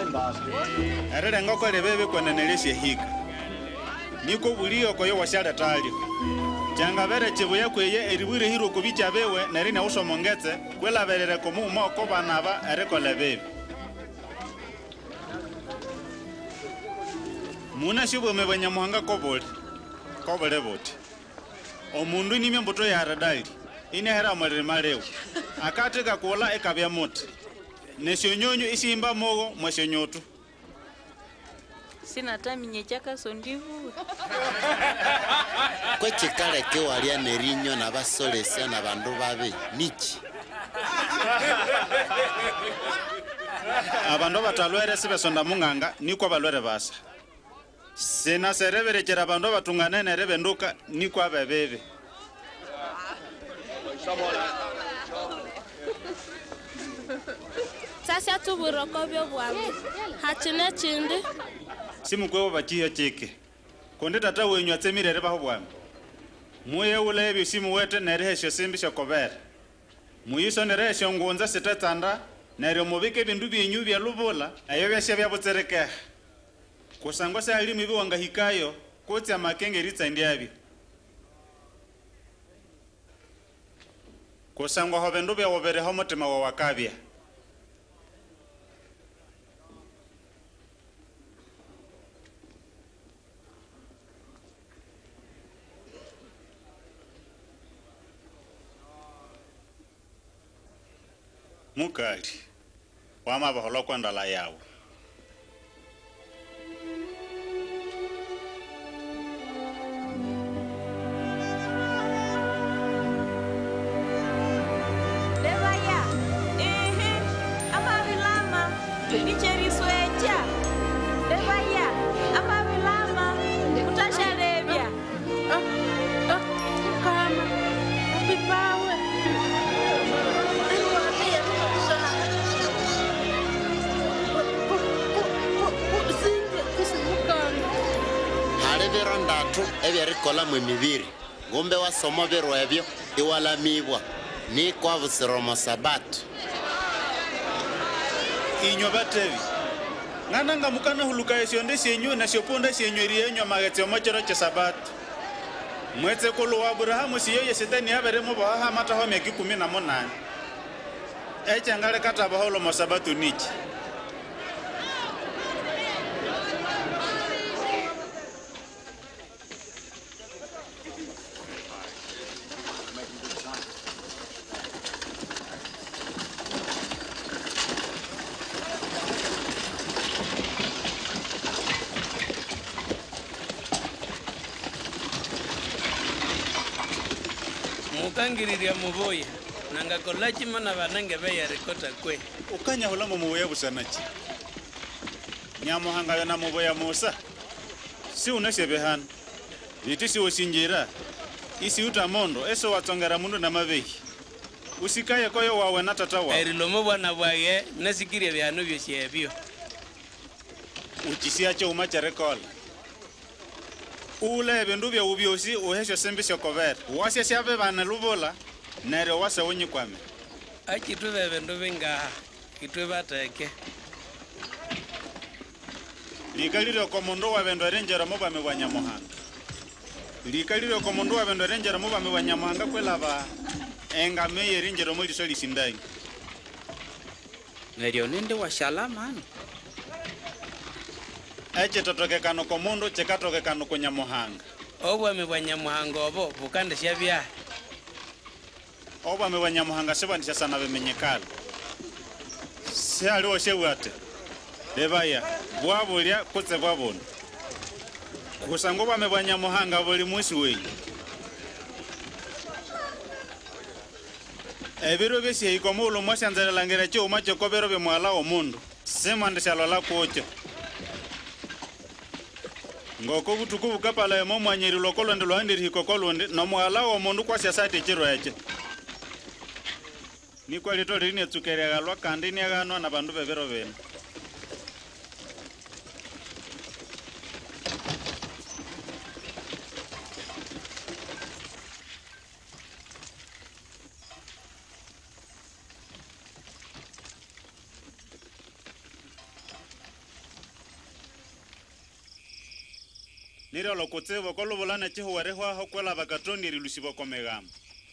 erere ngokole bebe kwenenelesye hika niko bulio koyo washale talio janga bere chibuya kweye eribwire hiro kubicha bewe neri na usomongetse kwela berere komu moko banaba erekole bebe muna shibo mebanya muhanga kobole kobole bote omundu ni mbuto ya radali ine hera mwere maleo akateka kola ekabya mote neshonyonyo isimba mogo mweshonyoto sina taminye chaka sondivu kwe chikale ke walia nerinyo na basolesya na bandu babe nichi abandu batalwere sibe sonda munganga niko balwere basa sina sereberekera abandu batungane nerebe nduka niko abebebe sasa tuburoko byo bwawe hachine chindi simukwewo bachiyo chike konde tata wenyu atsemirere baho bwami muye ulebyo simu wete nerehesyo simbi shokobera muyiso nerehesyo ngunza sitetanda neryo mubike bindu byenyu bya lubula ayo byashe byabutserekeha kusangwa sa elimu ibi wangahikayo kotsi amakenge ritsa ndiabi kusangwa hobendu bya wobere homutima wa wakabya mukali wama baholo kwandala yawo levaya ehe ama vilama icheriswecha levaya ama vilama utasharebya kama bipawe bero ndatu ebyarikola mu mibiri ngombe wasoma bero ebyo iwalamibwa ni kwa busiromo sabatu inyo batevi ngana ngamukana huluka esyonde syenyu na syoponda syenyu rienyo magetse omachero cha sabatu mwetse kolo wa Abrahamu siyo yesetani aberemo baha mata ho meki kumi na munane echa ngale kata baholo mo sabatu nichi mukangiriria muboya nanga kolachi mana banange beya rekota kwe ukanya hola mu muboya busanachi nyamuhanga yona muboya musa si unasebehana biti si osinjira isi utamondo eso watsongera mundu na mabehi usikaye koyo wawe na tata wawe erilomo bwana bwaye nasikirie byano byosyebyo uchisia cho umacha rekola ule bindu bya ubyosi uhesho sembisho kovera wasya syabe bana lubola nere wasa wonyi kwame achitwe bindu bingaha kitwe bateke likaliro komondo wa bendo renjera mo bame wa nyamuhanga likaliro komondo wa bendo renjera mo bame wa nyamuhanga kwelaba enga meye renjera mo lisoli sindai neryo nende wa shalamana eche totokekano komundu chekatokekano ku nyamuhanga obwami bwa nyamuhanga obo bukande syabya obwami bwa nyamuhanga sebandisya sana bemenyekala syaliwo syewate levaya bwabulya kutse bwabona kusanga obwami bwa nyamuhanga buli mwisi wenyu ebiro byesyahika muulu mwasyanzelelangira chiuma chokobero byomwala omundu simwandishyalola kucho ngoko butuku bukapala emo mwanyiri lokolondi lwandiri hikokolondi nomwala omundu kwasyasati chiro eche nikwa lito lirine tsukerega lwa kandi niaganwa na bandu bebero bene nire lokutsebo kolobolana tšego were hwa hokwela bakatoni rilusibo komegamo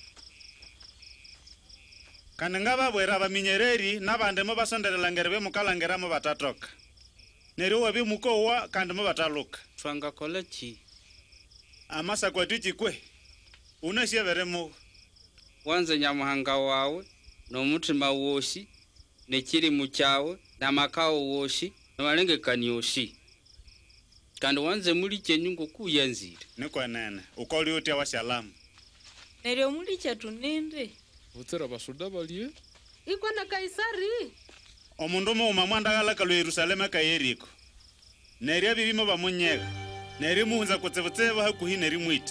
kandi nga babwera baminyereri nabande mo basonderelangere be mukalangera mo batatoka nere wabi mukowa kandi mo bataluka twanga kolechi amasa kwatiki kwe unasiebere mu wanze Nyamuhanga wawe n'omutima woshi nekiri mu cyawe n'amakao woshi n'amalengekani yoshi kandi wanze muri cyenyungu kuyanzira nikwanene ukoli uti wa salamu nere muri cyatu nende utsera basuda balie iko na Kaisari omundu mu mamwandagala ka Yerusalema ka Yeriko nere bibimo bamunyega nere muhunza kutsebutseba hakuhi nere mwiti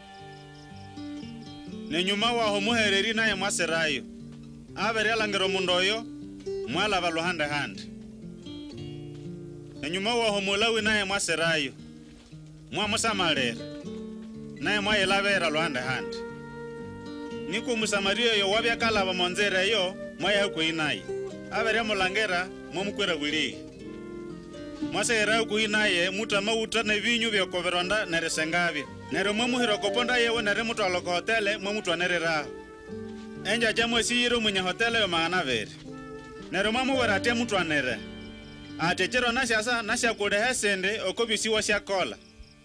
nenyuma waho muhereri naye mwaserayo abere alangero mundoyo mwala balohanda hande nenyuma waho mulawi naye mwaserayo mwa musamalera naye mwayelabera lohanda hande niku musamario yo wabya kalaba monzera yo mwaya kuinaye abere mulangera mumukwera guli mwasera kuinaye mutama utana binyu bya koberonda neresengabye nero mumuhiro koponda yewe nere mutu aloko hotele mumutu anerera enja jamwe siyiro munya hotele yo maana vere nero mamu weratia mutu anere atechero nasiasa nasia kudehe sende okobisi wasya kola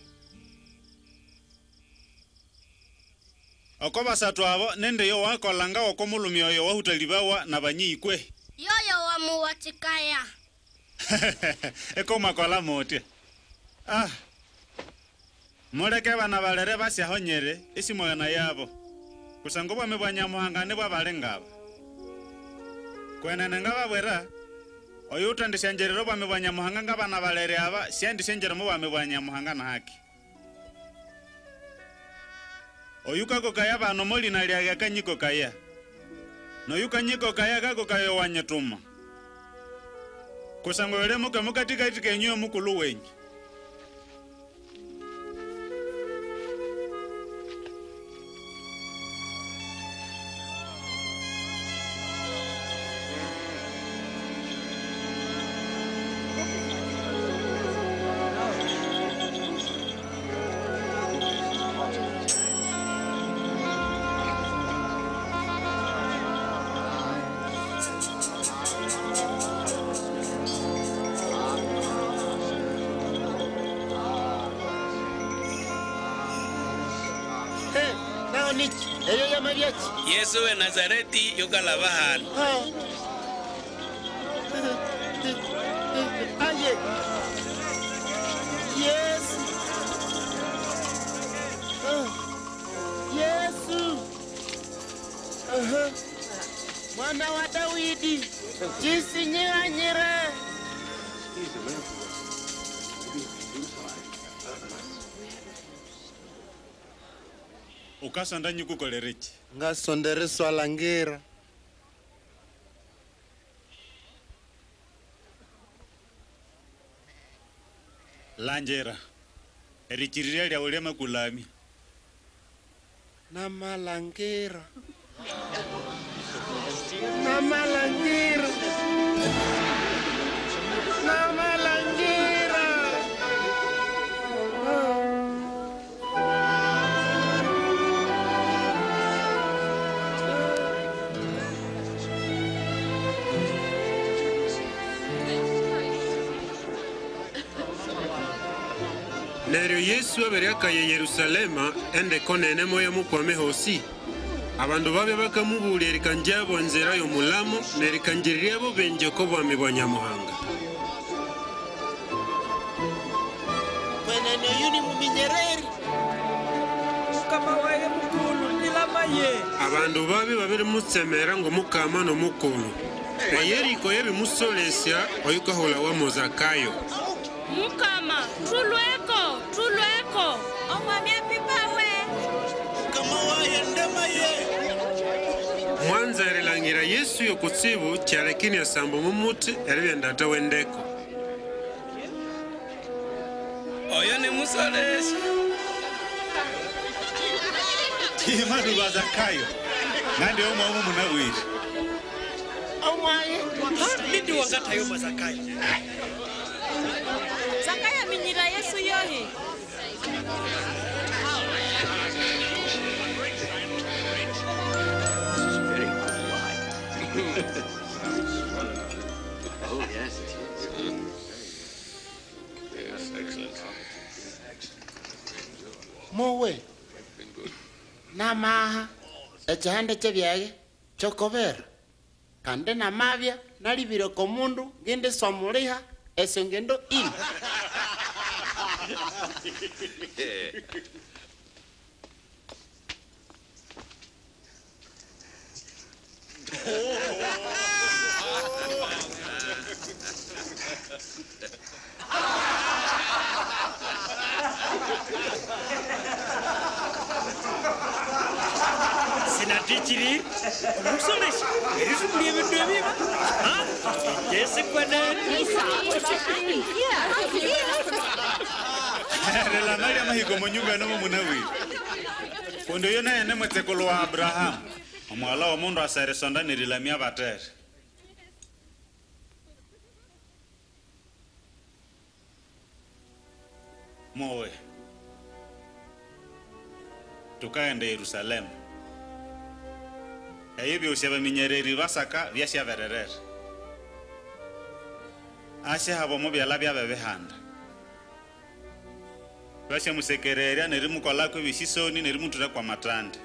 okoba satu abo nende yo wakolanga okomulumi yo wahutalibawa na banyi ikwe yoyo wa muwatikaya eko makola mote ah Muleke bana balere basyahonyere isimwana yabo kusango bwa bwa Nyamuhanga ne bwa balengaba kwenene ngaba bwera oyo utandisha njerero bwa bwa Nyamuhanga ngaba na balere aba syandisha njero mu bwa bwa Nyamuhanga na haki oyuka ko kaya bano moli na lya kanyiko kaya no yuka nyiko kaya kako kayo wanyetuma kusango wele muka mukatika itike nyo mukulu wenyu Yesu we Nazareti yokalaba hano. Aye. Yesu. Yesu. Aha. Mwana wa Dawidi. Jisi nyira nyira. Ukasanda nyukukolerechi ngasondere swalangera lanjera erichiriria lya ulema kulami na malangera na malangera na malangera Neryo Yesu abere akaye Yerusalema ende konene moyo mukwame hosi abandu babe bakamubulira kanjabo nzera yo mulamo nerikanjirira bo benje ko bwami bwa Nyamuhanga kwenene yuni muminyereri kama waye mukulu nilamaye abandu babe babere mutsemera ngo mukama no mukulu na Yeriko yebi musolesya oyukahola wa Mozakayo Mukama tulweko tulweko omwami apipawe kama waye ndemaye mwanza erelangira Yesu yokutsibu kyalekini asambo mumuti eribyendata wendeko oyo ni musolesi timanu bazakayo nandi omwe omwe munawiri omwaye bidi wangatayo mazakayo Zakaya minyira Yesu yohi Oh, yes. Yes, excellent. Mowe. Namaha. Echahande chebyage. Chokover. Kande namavya. Nalibiro komundu. Gende somuliha. Esongendo il. Senatichiri, Musolis, it is a believe in Devi. Huh? Yes, a Rela Maria mahiko monyumba no munawi. Kondo yona ene mwetekolo wa Abraham. Omwala wa mundu asere sonda ni rilamia bater. Mowe. Tukaende Yerusalem. Eyebi ushaba minyereri basaka byasya bererer. Ashe habo mo byala bya bebehanda. Bashe musekereria nerimu kolako bishisoni nerimu tura kwa matande.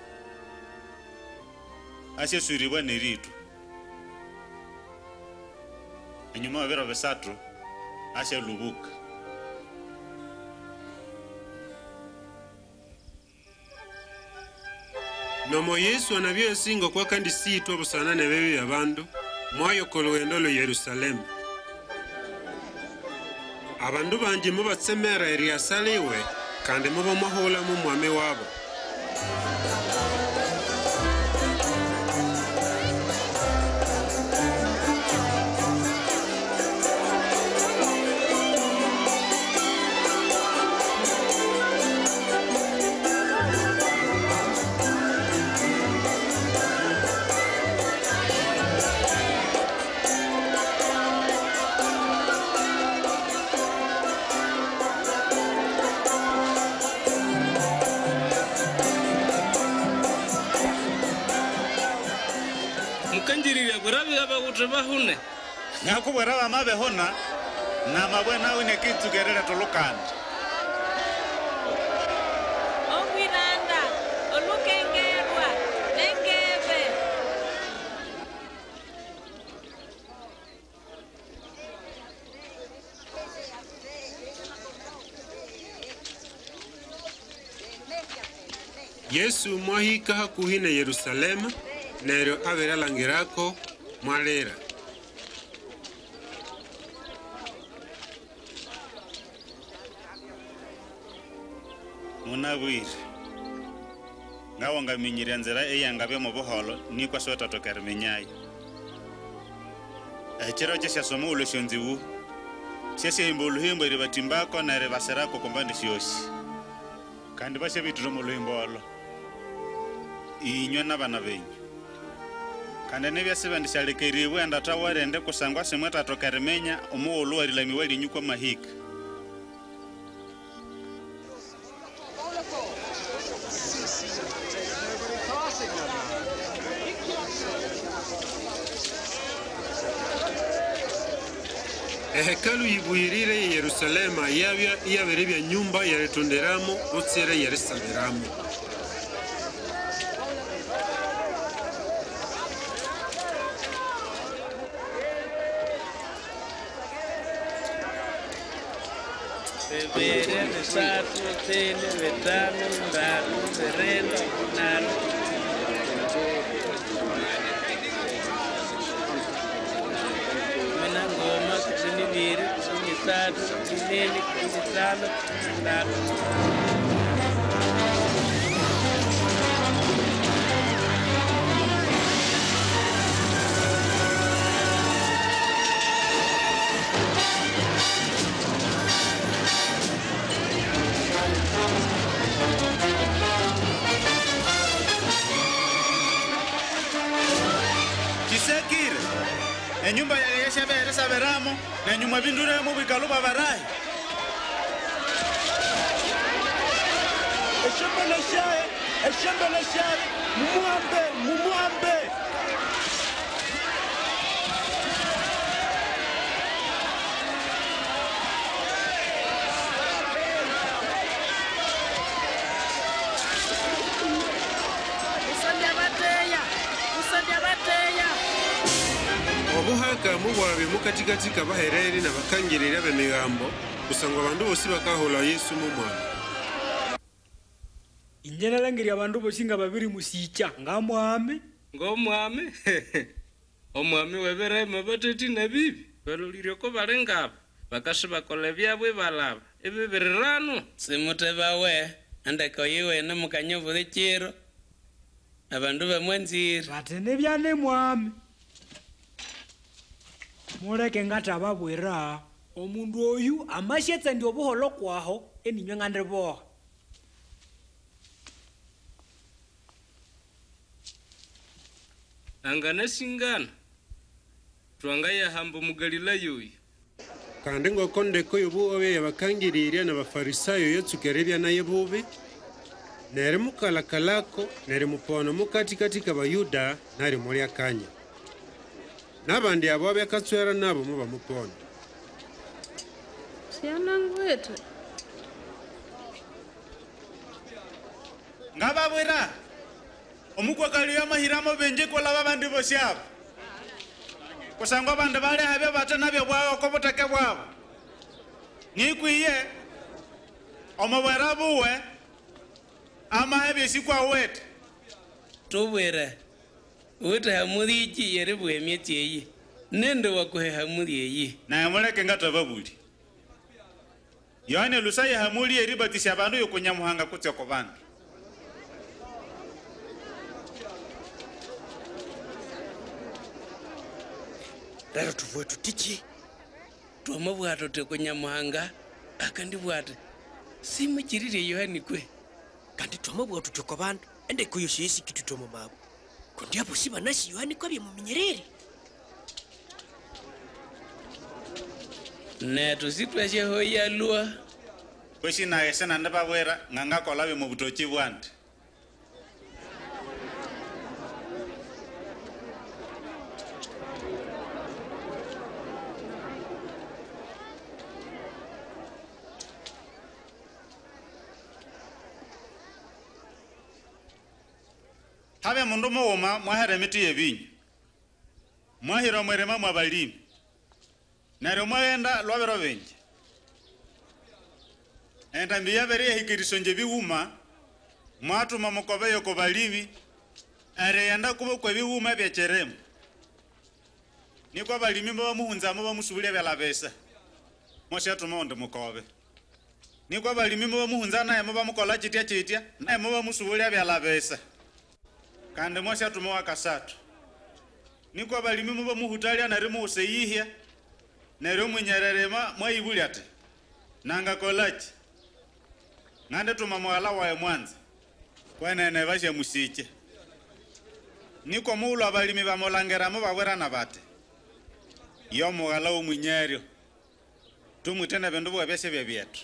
Ashe suribwa neritu. Enyuma wabera besatru ashe lubuka. Nomo Yesu anabyo singo kwa kandi situ obusana nebebi abandu mwayo kolwendo lo Yerusalemu. Abandu banji mubatsemera eriasaliwe kandi mubo mahola mu mwame wabo. Mukanjirira kurabi aba kutabahune. Nyakubwera bamabe hona na mabwana wine kitu gerera tolukanda. Ongwiranda, olukengerwa, nengebe. Yesu mwahika hakuhine Yerusalemu nero avera langirako mwalera. Munabwire. Ngawo ngaminyira nzira eyangabe mu buholo nikwa sota tokermenyayi. Echero chesha somo uloshonziwu. Sese imbolo himbo iri batimbako na iri baserako kombandi syoshi. Kandi bashe bituro mu luhimbolo. Inywe n'abana benyu. Kandi nebyasibandisha lekeriwe ndata warende kusangwa semweta tokermenya omuulu warilami wali nyukwa mahika. Ehekalu yibuirire Yerusalema yabya yaberebya nyumba yaretonderamo otsere yaresaberamo. Bebere, besatu, tene, betano, ndatu, bereno, nalo. Mena ngoma, kusini biri, kusini tatu, kusini, kusini tano, ndatu. Kisekire. Enyumba ya yesha bere saberamo na nyuma bindure mu bikaluba barai. eshembeleshaye eshembeleshaye mumuambe mumuambe obuhaka mubwabe mukatikati kabahereri n'abakangirira b'emigambo kusangwa abandu bosi bakahula Yesu mumwana injena langiri abandu bosi nga babiri musicha ngamwame ngomwame omwami weberema bateti na bibi balolire ko balengaba bakashe bakole byabwe balaba ebibirirano simuteba we andako yiwe na mukanyovu lekiro abandu bamwanzira batene byane mwami muleke ngata babwera omundu oyu amashetsa ndi obuholo kwaho eninywe ngande boha angana singana twangaya hambo mugalila yoyu kandi ngoko ndeko yobu obe yabakangiriria n'abafarisayo yetsukerebya naye bubi nere mukalakalako nere mupono mukatikati k'abayuda nari muri akanya n'abandi abo abakatswera nabo muba mupono siana ngwete ngababwera omukwakali y'amahiramo benje kola babandi bosi abo kusangwa abandi bali habe batana byo bwabo ko butake bwabo nikwiye omubwera buwe ama ebisikwa wete tubwera wete hamuri iki yere bwemyeti eyi nende wakuhe hamuri eyi na muleke ngata babuli yohane lusaye hamuri eri batisha abantu yokunyamuhanga kutse ko bantu rero tuvuye tutiki twamabwato tekunyamuhanga akandi bwate simukirire yohani kwe kandi twamabwato tuko bantu ende kuyoshesi kitu tomo mabo kundi abo siba nasi yohani kwa byemumenyerere ne tusitwashe hoya lua kweshi na esena ndababwera nganga kola mu butoki bwandi habe mundu muuma mwahere miti yebinyu mwahira mwerema mwabalimi nare mwagenda lwabero benje enda mbiya beri ehikiriso nje biwuma mwatuma mukobeyo ko balimi are yanda kubo kwe biwuma bya cheremu niko balimi baba muhunza mo bamusubule bya labesa mwasha tumonde mukobe niko balimi baba muhunza naye mo bamukola chitia chitia naye mo bamusubule bya labesa kandi mwasha tumowa kasatu niko balimi mo bamuhutalia na remo useyihya na remo nyererema mwaibuli ate nanga kolachi ngande tuma mwala wae mwanza kwene ne bashe musiche niko mulo abalimi bamolangera mo babwera na bate yo mwala omunyerio tumutene bendo bwa byase byetu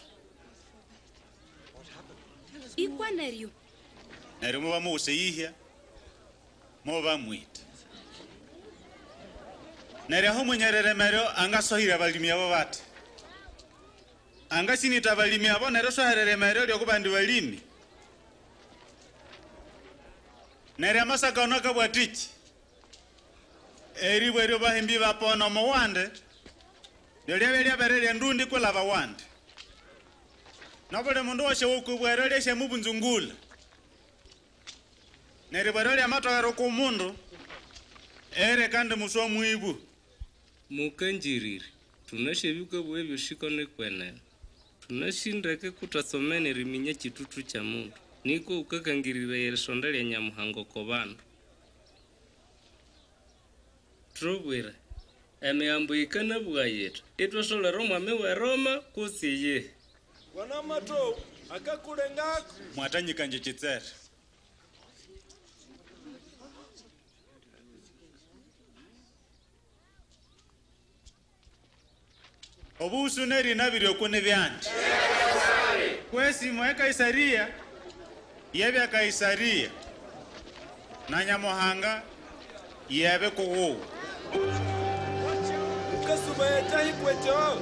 ikwa nerio nero mo bamuseyihya mo bamwita nere ho munyerere mero angasohira balimi abo bate anga sinita balimi abo nere soherere mero lyo kubandi balimi nere amasaka onaka bwatichi eri bwero bahimbi bapona mo wande lyo lya berere ndundi kola bawande nabole mundu wose ukubwero leshe mubunzungula nere bwero lya matwaro ku mundu ere kandi muswa mwibu mukanjiriri tunashebika bwe byoshikone kwene tunashindeke kutasomene riminya chitutu cha mundu niko ukakangirira yelshonda lya nyamuhango ko bantu trobwera emiambo ikana bwayetu etwasolero mwame wa Roma kusiye wana mato akakulengako mwatanyika nje chitsere obusu neri nabiri okune byandi kwesi mwe Kaisaria yebe Kaisaria na Nyamuhanga yebe kugu ukasubeta ikweto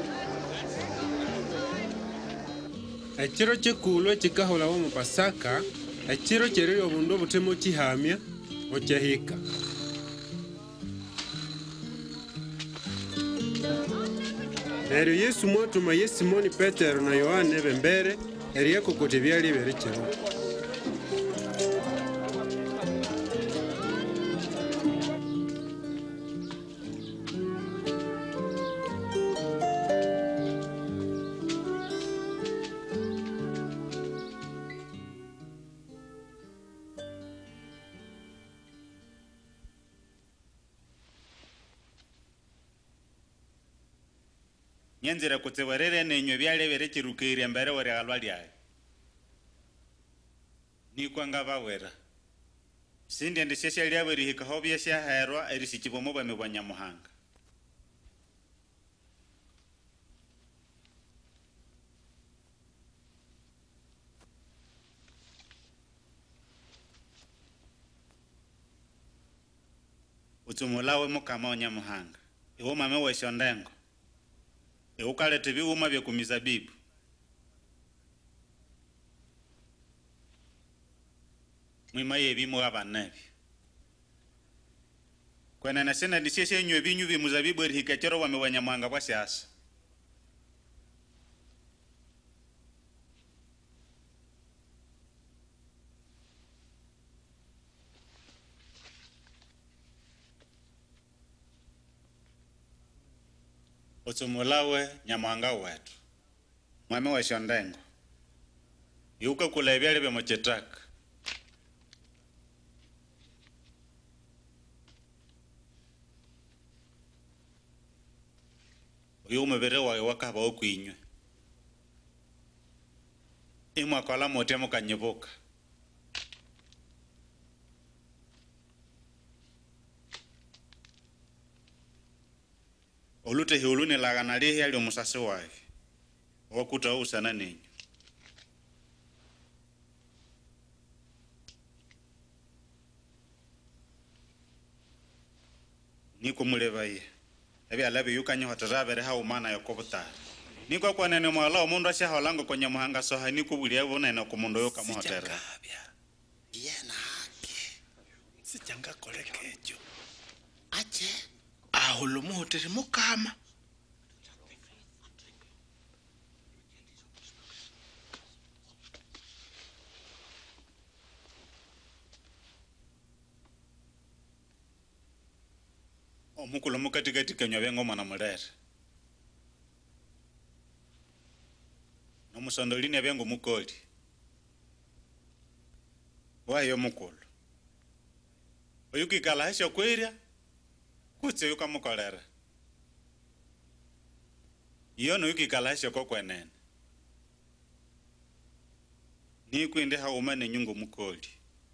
Echiro chekulu echikahola wa mupasaka echiro chereri obundu butemo chihamya ochahika Neryo Yesu mwatuma ye Simoni Petero na Yohane bembere eriyako kote byali berekero Nyenzira kutsewerere nenywe byale berekirukiria mbere wore alwaliaye Nikwa ngabawera Sindi ndishesha lyabwe rihika hobye sha herwa erisikibomo bame bwa Nyamuhanga Utumulawe mukama wa Nyamuhanga Iwo mame wa shondengo Eukalete biuma bya kumizabibu Mwima yebimu abanebi Kwena nasena ndisheshe nywe binyu bimuzabibu erihikachero wame wa Nyamuhanga bwa siasa Utumulawe Nyamuhanga wetu Mwame wa shondengo Yuka kula byale bya mochetaka Uyu umebere wawe wakaba okwinywe Imwa kwala mote mukanyibuka Olute hiulune lagana lihi alio musasi wae Wakuta usana ninyo Niko mulevaye Ebi alabi yukanyo hatarabere hau mana ya kubutari Niko kwa nene mwala omundu asya hawalango kwa Nyamuhanga soha niko bulia wana ina kumundo yoka muhotera Yena haki Sijanga kolekejo Ache Ahulu muhotere mukama Omukulu mukatikati kenywa bengo mwana mulere Nomusondolini bengo mukoli Wayo mukulu Oyuki kala hesho kweria Kutse yuka mukolera Yono yuki kala hesho kokwenene Niku inde haumane nyungu mukoli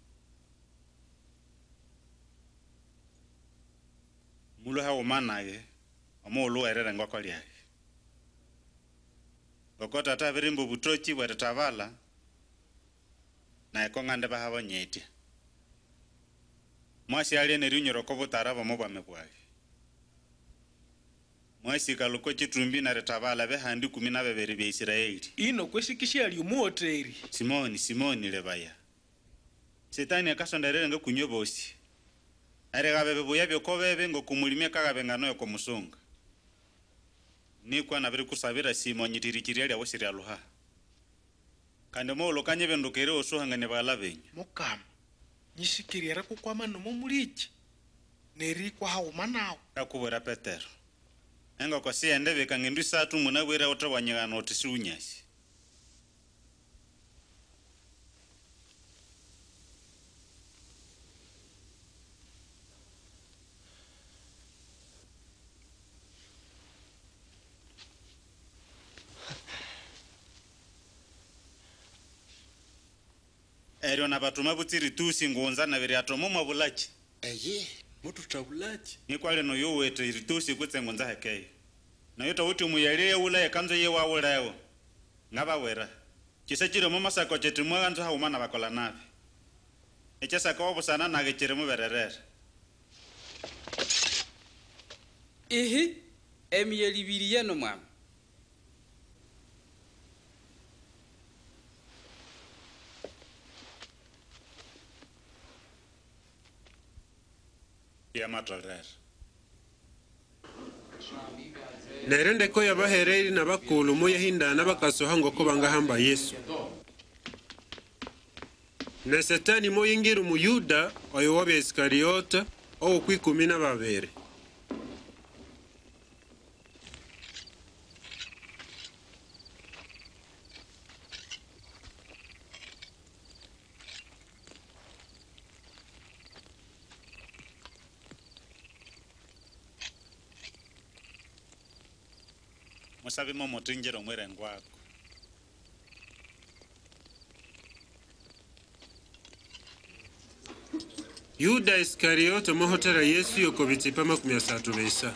Mulu haumana ye Omulu erere ngokoli yae Gokota tabirimbu butochi wete tavala Na ekongande bahabo nyeti Mwasi alie neriunyoro kobutaraba moba mebwae Mwasi kaluko chitumbi na retavala behandi kumi na bebere bya Israeli Ino kweshikishia liumoteri Simoni Simoni lebaya Setani akasonderere ngo kunyobosi Arega bebe buya byo kobebe ngo kumulimia kaga ngano yo komusunga Nikwa na biri kusabira simo nyitirikiri ali awosiri aluha Kande mo lokanye bendokere osuhangane bala benyu Mukama Nyishikiriera kukwama no mumulichi Neri kwa hauma nawo Akubora Petero Engo kwa siende beka ngindu satu muna wera otawanyagano otisunyasi Ero na batuma butiri tusi ngonza na biri atomo mabulachi Eye Mutu tabulachi Nikwale no yo wete iritusi kutse ngonza hekeye Na yota uti muyaleye ula yekanzo ye wa ulayo Ngaba wera kisachire mo masako chetu mwanzo haumana bakola nabe echa sako obusana nagechire mu bererere ihi emiyeli biri yeno mwami ya matorere nerende ko yabahereri n'abakulu mu yahindana bakasoha ngo ko bangahamba Yesu na Satani mo yingira mu Yuda oyo wabe Iskariota o kwikumi na babere musabe mo motingero mwerengo wako Yuda Iskariota mohotera Yesu yoko bitipa makumi asatu besa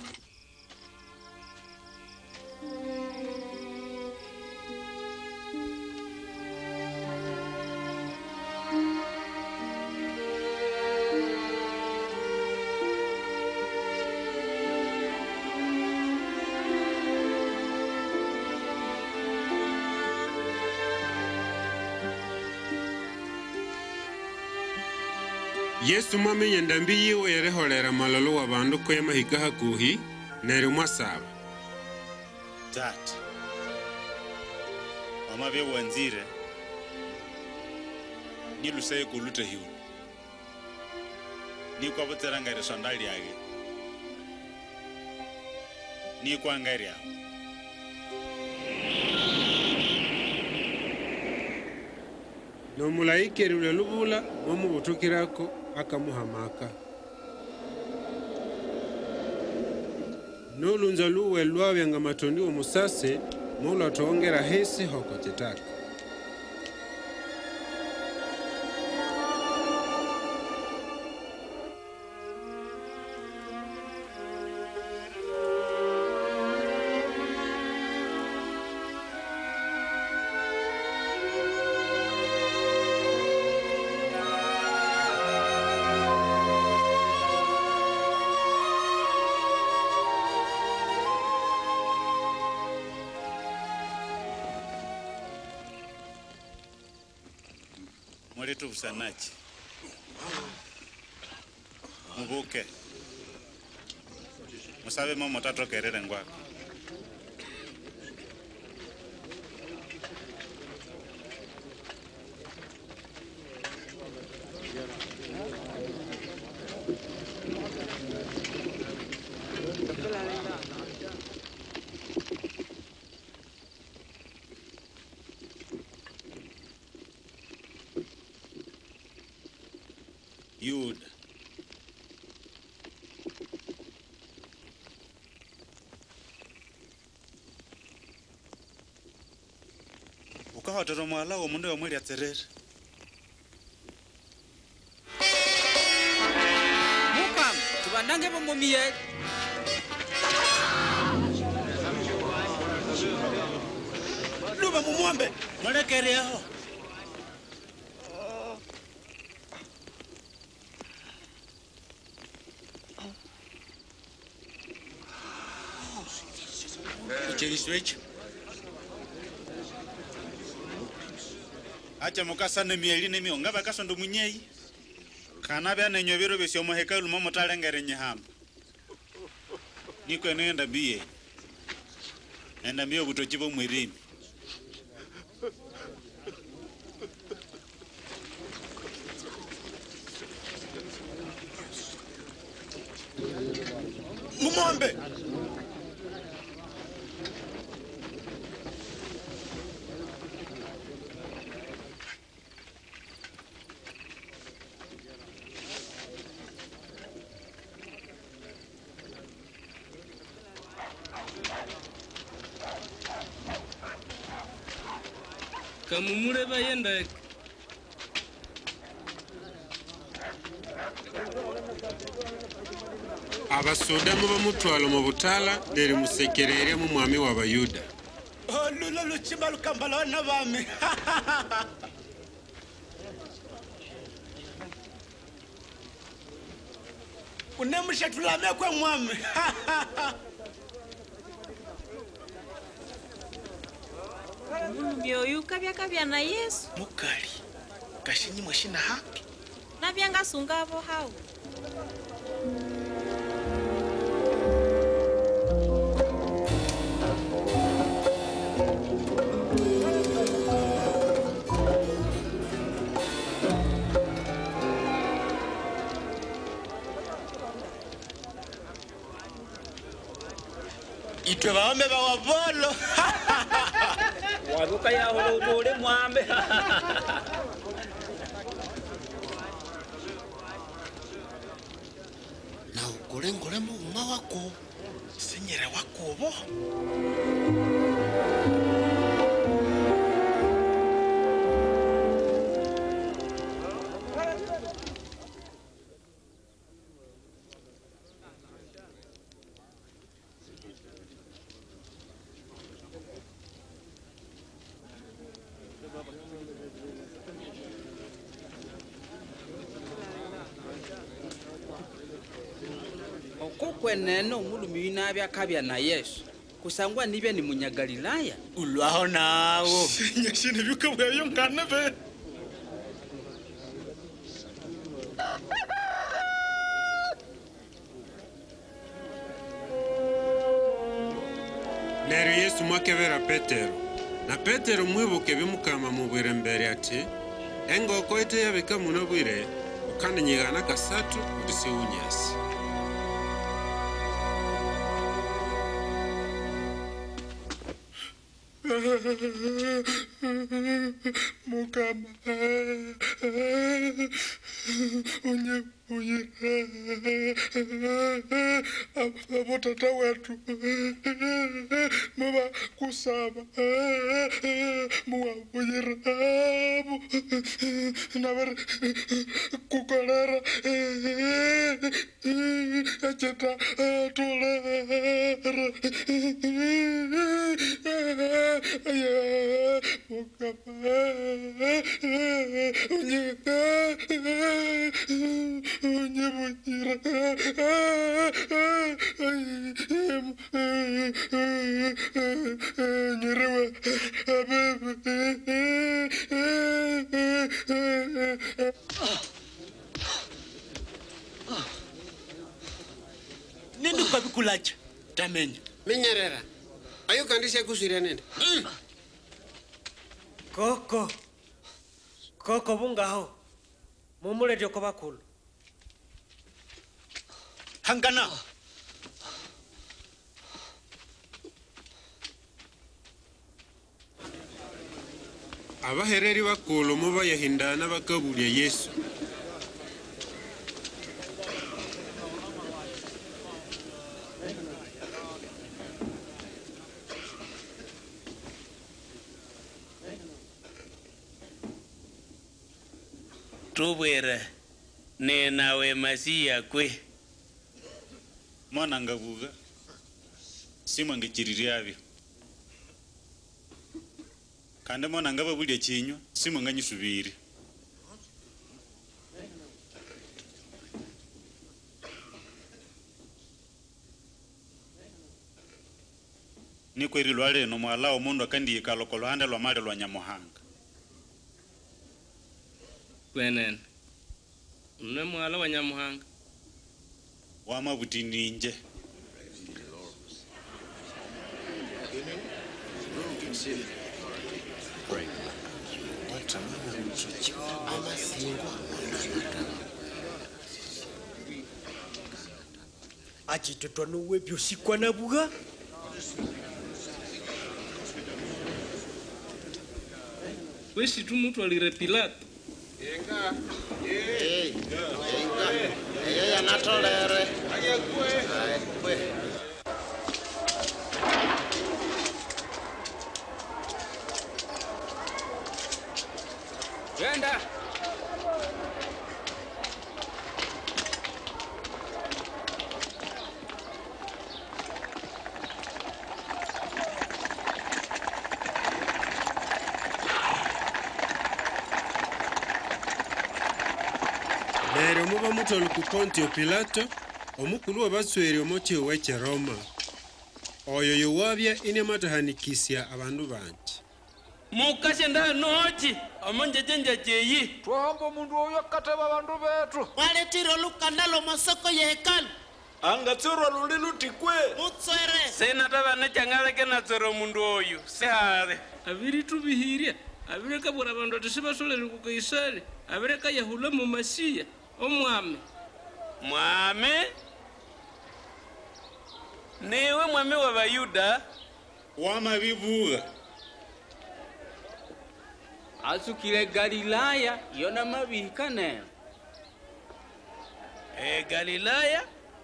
Yesu mwamenye ndambi yiwe yareholera malolo wa bandu ko yamahika hakuhi neri mwasaba Tati mama bye wanzire ni luseye kulute hiu ni kwa botera ngare sondali yake ni kwa ngare ya no mulaike rule lubula omu butukirako akamuhamaka nolunza luwe lwawe nga matondi omusase mola tongera hesi hoko chitaka Mweretu usanachi mubuke musabe momo tato kerere ngwako Yuda ukahotera mwala wo mundu wa mweli atserere mukam tubandange bomomiyeli luba mumwambe mwalekereho Switch. Acha mukasane mieli ne mionga bakasondo munyei. Kana bya nenyo biro besyo mohekalu mo motalengere nyihamba. Niko nenda biye. Enda miyo butochi bo mwirini. Mumombe. Kamumure bayenda abasoda mu bamutwalo mu butala neri musekerere mu mwami wa Bayuda Oh, lulo luchiba lukambala wana bami. Unemushatulame kwa mwami. Mulumi oyu kabya kabya na Yesu. Mukali. Kashinyi mwashina haki. Nabyanga sunga abo hao. Itwe baome bawabolo. Wabuka ya holo dole mwambe. Na ukole ngole mu uma wako. Senyere wako bo. Okokwenene omulumi uyu nabya kabya na Yesu kusangwa nibya ni munyagalilaya ulwaho nawo sinyashine byuka bwayo ngane be Nero Yesu mwakebera Petero na Petero mwibuke bimukama mubwire mbere ati engoko ite yabika muno bwire ukandi nyigana kasatu udisi unyasi. Mukama unye unye abotata wetu muba kusaba muwa uyirabu nabar kukolera acheta tolera Mukama unye unye bujira nyerewa Nendo kabikulacha tamenya Minyerera ayo kandisha kusira nende Koko Koko bungaho mumulete ko bakulu Hangana Abahereri bakulu muba yahindana bakabulya Yesu. Tubwera ne nawe masiya kwe mwana ngavuga simwe ngikiriryabyo kandi mwana ngaba bulya kinywa simwe nganyisubire niko iri lwale no mwala omundu akandiyika loko lwanda lwa mali lwa Nyamuhanga kwenene ne mwala wa Nyamuhanga wama butininje achitotwa nuwebyo sikwa na buga wesi tumutwalire Pilato Yenga eh yenga yeye anatolere ayekwe ayekwe Yenda neryo mubamutwala ku Pontio Pilato omukulu w'abatsweri omu kihuwe kye Roma oyo yowabya inimatahanikisya abandu banji mukashe ndayo nochi omonjejenja cheyi twahamba omundu oyo akateba abandu betu waletire olukandalo masoko ye hekalu angatsirwa luli lutikwe mutswere senatabane changaleke natswera omundu oyo sehale abiri tubihirya abireka bura abandu ati sibasolere ku Kaisari abireka yahula mu Masiya omwami mwami niwe mwami wa Bayuda wamabibuga asukile Galilaya yona mabihikane e Galilaya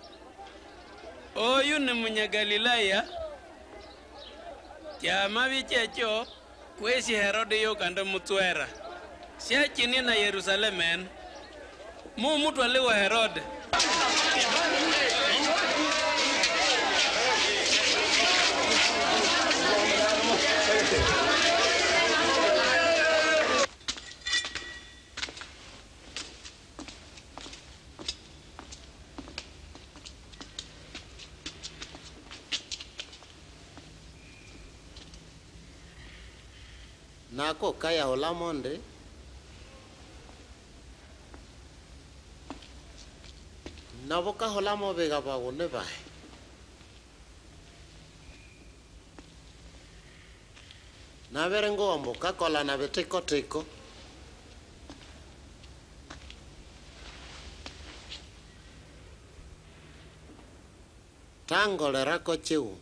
oyu ni munya Galilaya kyama bichecho kwesi Herode yokanda mutswera syachini na Yerusalemu mu mutwale wa Herode nako kaya hola monde nabo ka hola mo bega ba gone ba na berengo ambo ka kola na beteko teko tango le rako cheu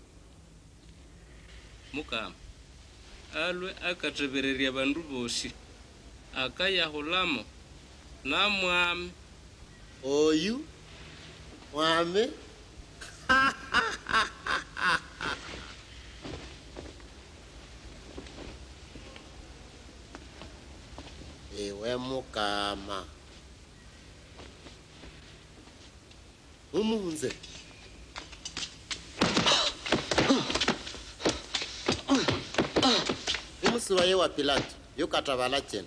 mukama alwe akatebereria bandu bosi akayahulamo na mwami oyu mwami ewe mukama umunze umusiba ye wa Pilato yokatabala chena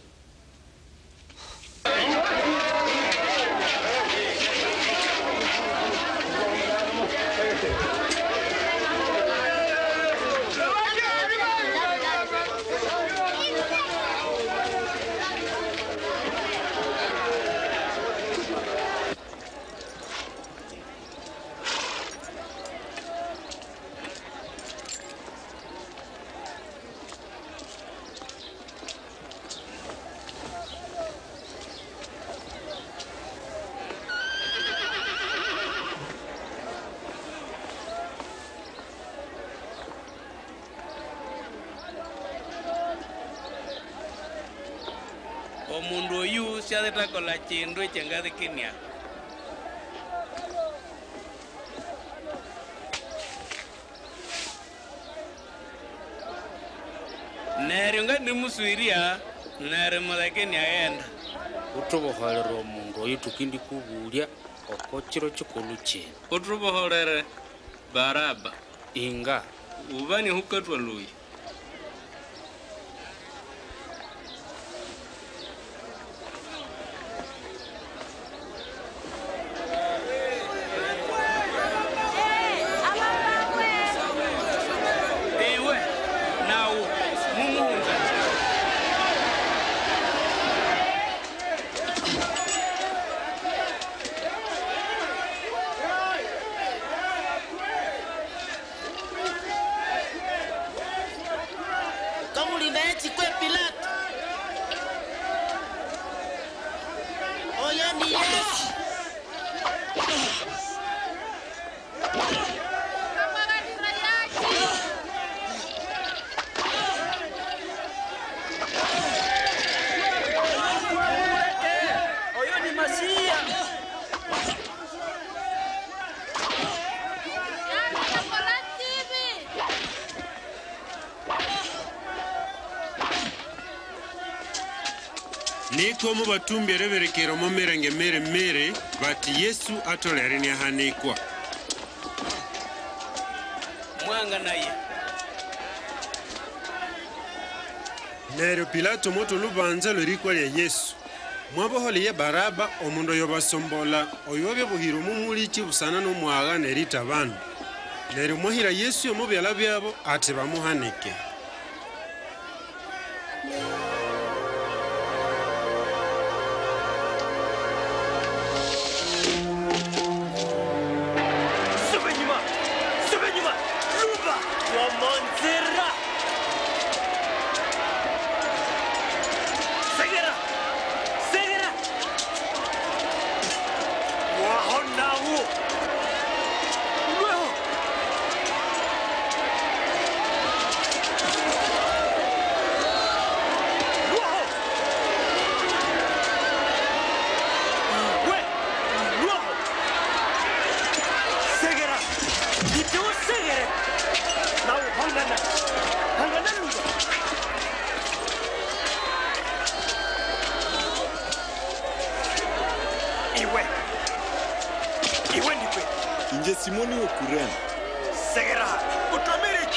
omundu oyu syatetakola chindu ekyangathikinia neryo ngandimuswiria neryo muthekenia yenda utuboholera omundu oyu tukindi kubulya oko chiro chikulu chino utuboholere Baraba inga ubani hukatwa luyi niko mu batumbi ereberekero mu merenge mere mere bati Yesu atolere ni hanikwa mwanga naye neryo Pilato moto lubanza lurikwa lya Yesu mwaboholiye baraba omundu yobasombola oyobye buhiro mumulichi busana n'omwaga nerita bandu neryo muhira Yesu omu byala byabo ati bamuhanike. Inje Simoni Okuren. Segera, utamirichi.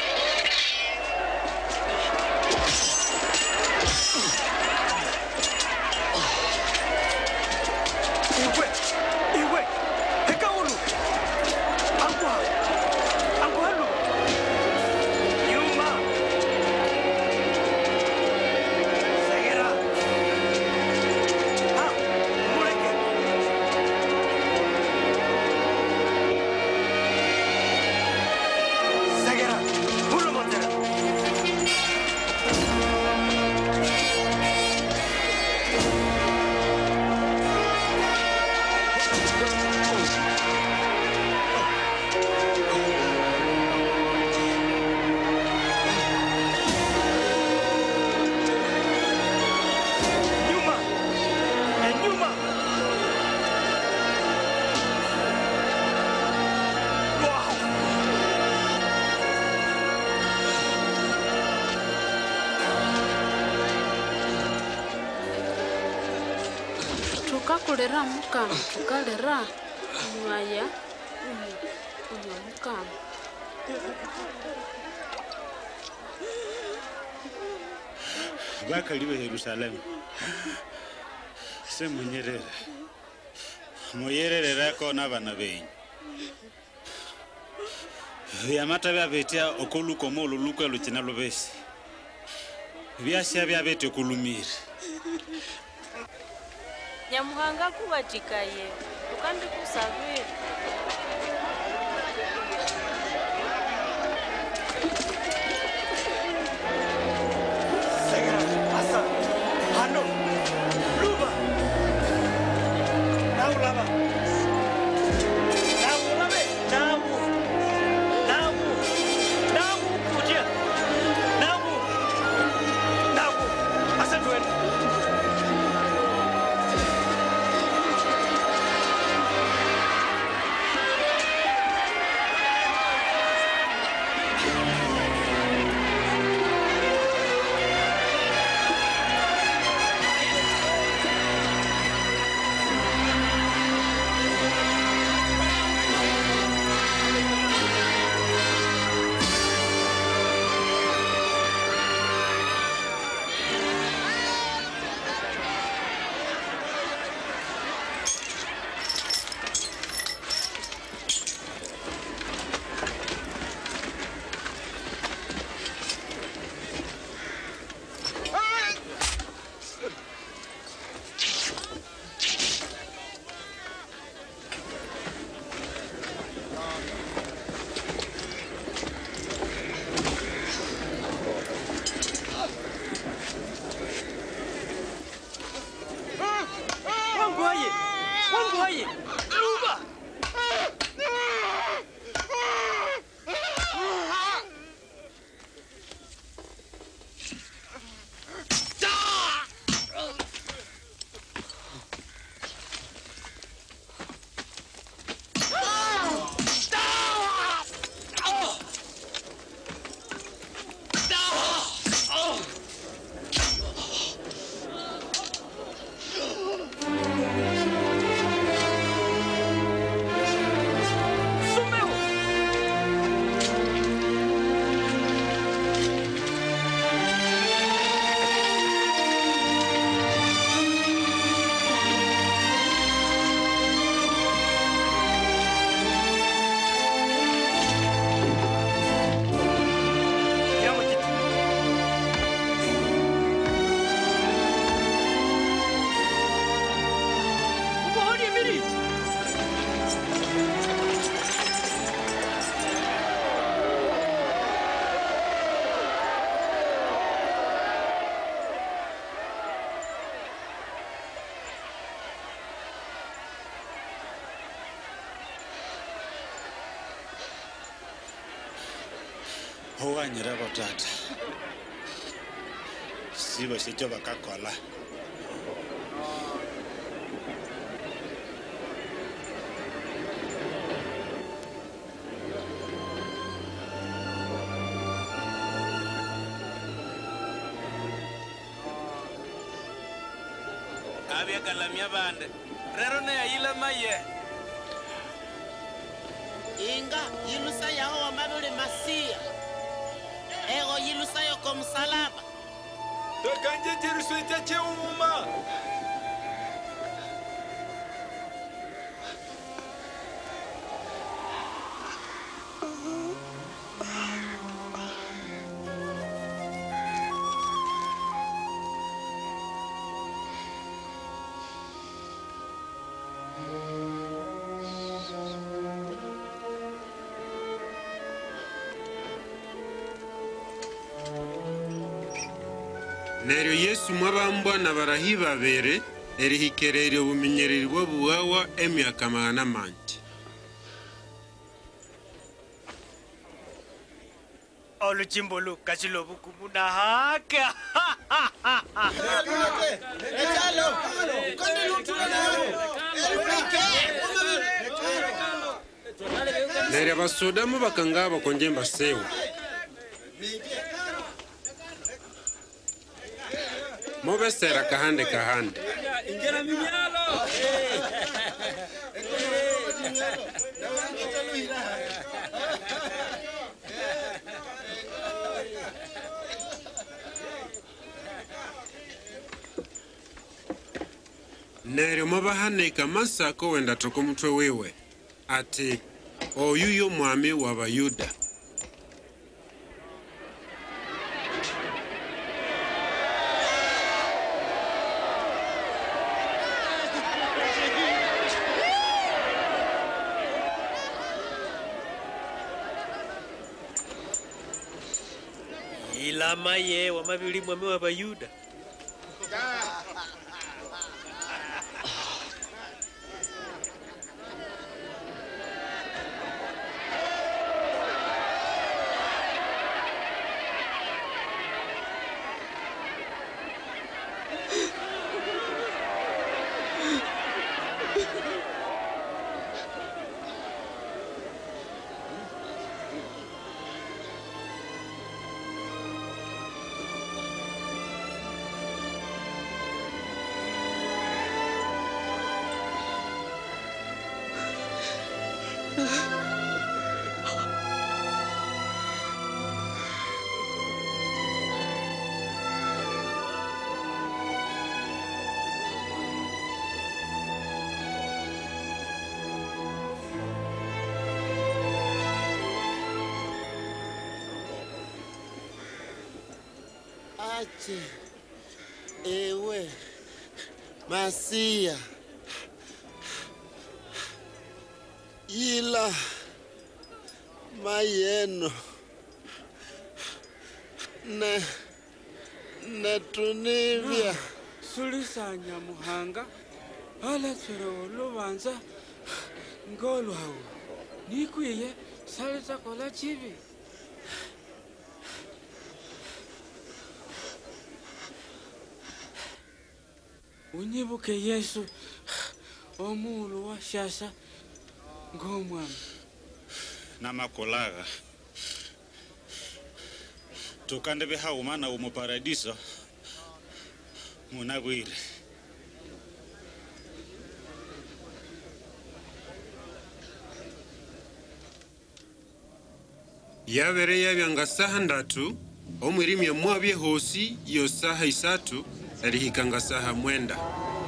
Iwe, iwe, heka ulu. Angwa, angwa lu. Yuma. Segera. Ha, muleke. Segera, ulu montera. tukakulera mukama tukalera mwaya uyu uyu mukama bakali be Yerusalemu se munyerere muyererera kona bana benyu byamata byabetia okoluko molo luko luchina lobesi byasya byabete kulumira Nyamuhanga kubatikaye tukandi kusabira Segera, asa, hano, luba. Namu laba. Namu labe, namu. Namu. Namu kujia. Namu. Namu. Asa tuende. Howanyira botata. Siba secho bakakola. Abia kalamia bande. Rero ne ayila maye. Inga yilusa yao wa mabele masia. Ego yilusa yo kwa msalaba. Takanje jeriswe chache umuma. Neryo Yesu mwabambwa na barahi babere erihikereryo obumenyereri bw'obuwawa emyaka magana mangi. Oluchimbo lu kachilo bukumu na haka. Neryo abasodamu bakanga bakonje mbasewu. Mobesera kahande kahande. Ingera minyalo. Neryo mobahaneka masako wenda toko mutwe wewe. Ati oyuyo mwami w'Abayuda. Ilama ye wa mabili mwami w'Abayuda. Ache ewe Masia ila mayeno na na tunivya sulisanya muhanga ala tsero lubanza ngolwawo nikwiye salita kola chivi unyibuke Yesu omulu wa shasa ngomwami namakolaga tukande behaumana umu paradiso munagwire Yabere yabyanga saha ndatu omwirimye mwabye hosi yo saha isatu erihikanga saha mwenda.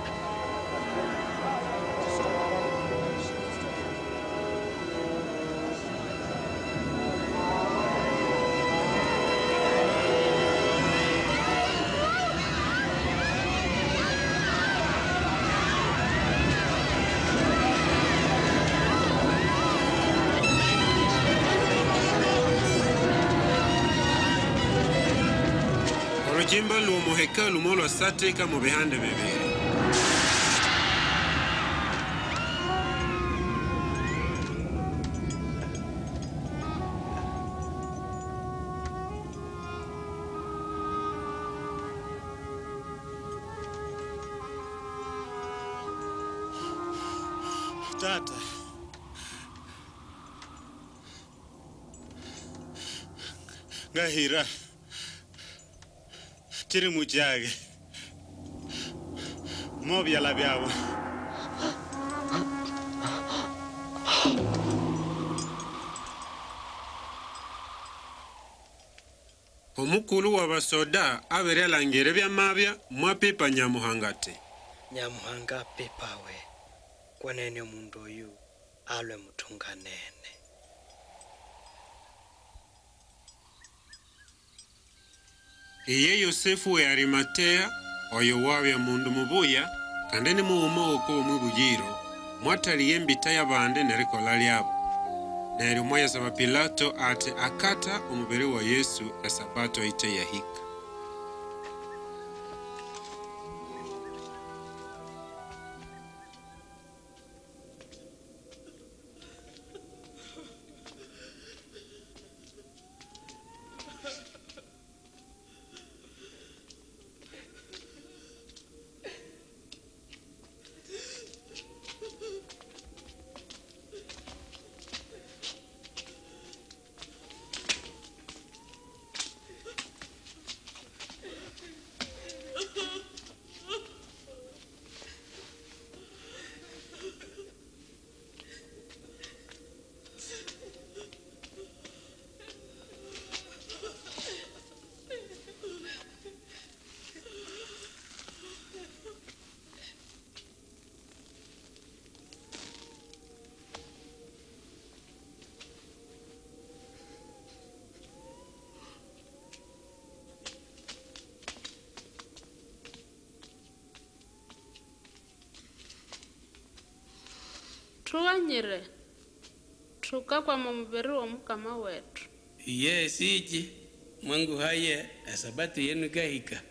Olujimba luomo hekalu molo sateka mu bihande bibiri. Tata. Ngahira. Chiri mujage. Mobya la byawe. Omukulu wa basoda abere alangire byamabya mwapipa Nyamuhanga ati Nyamuhanga pepawe kwanene omundu oyu alwe mutunganene. iye Yosefu we Arimatea oyo wabya mundu mubuya kandi ni muuma oko omwibugiro mwataliye embita y'abande nerikola lyabo neryo mwayasaba Pilato ati akata omubiri wa Yesu esabato ite yahika. Tuwanyire tukakwa mumubiri wa mukama wetu. Iye siji mwangu haye asabati yenu gahika.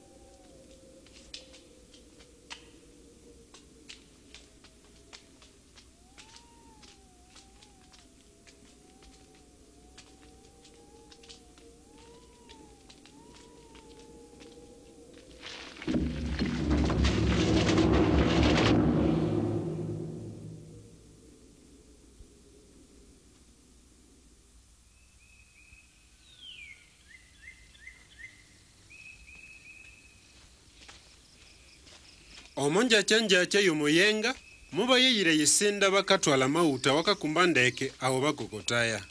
Omonja chanja cha yomoyenga muba yeyire yisinda bakatwala mauta wakakumba ndeke aho bakokotaya.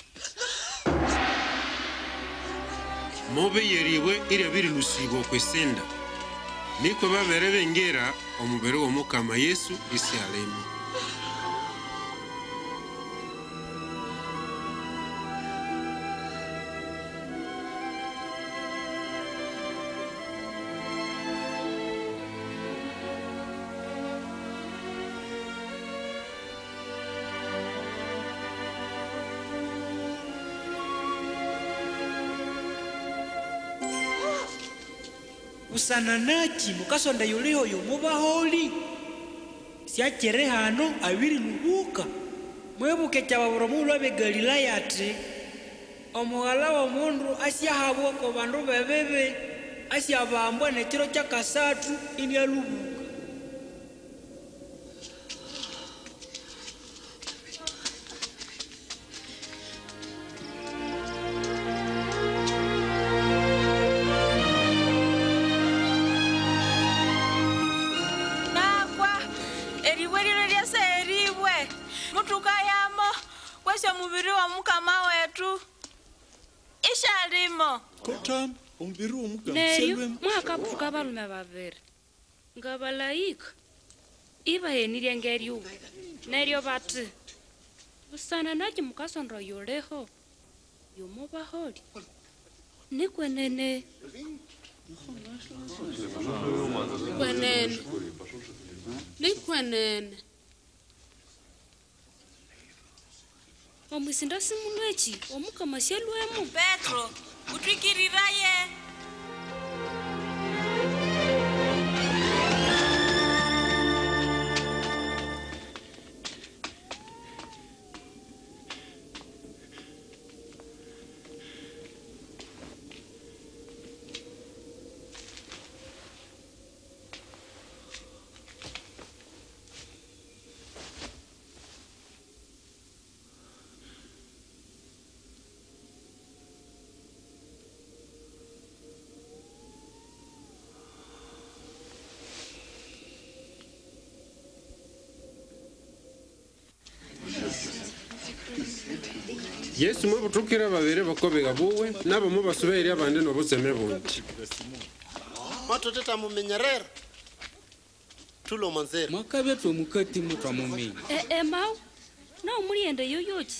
Mobe yeriwe iri abiri lusigo kwesinda niko babere bengera omubere wa mukama Yesu isi alemu. Usana nachi mukasonda yuliho yomubaholi syachere hano abiri nubuka mwebuke cyababura mu lwabe Galilaya ati omugala wa mundu asyahabwa ko bandu bebebe asyabambwa nekiro kyakasatu ini alubuka. Mubiri wa mukama wetu ishalimo kotam umubiri wa mukama neyo mwakabuka balume babiri ngabalayika iba yenirye ngeryo neryo bati usana nachi mukasonda yoleho yomubaholi nikwenene kwenene nikwenene omwisinda simulwechi omukama syalwemu. Petro utwikiriraye yesu mwabutukira babiri bakobega buwe nabo mubasubeire abandi nobutseme bundi matoteta mumenyerera tulo manzera mwakabya twomukati mutwamumenya e, e mau na umuliende yoyoki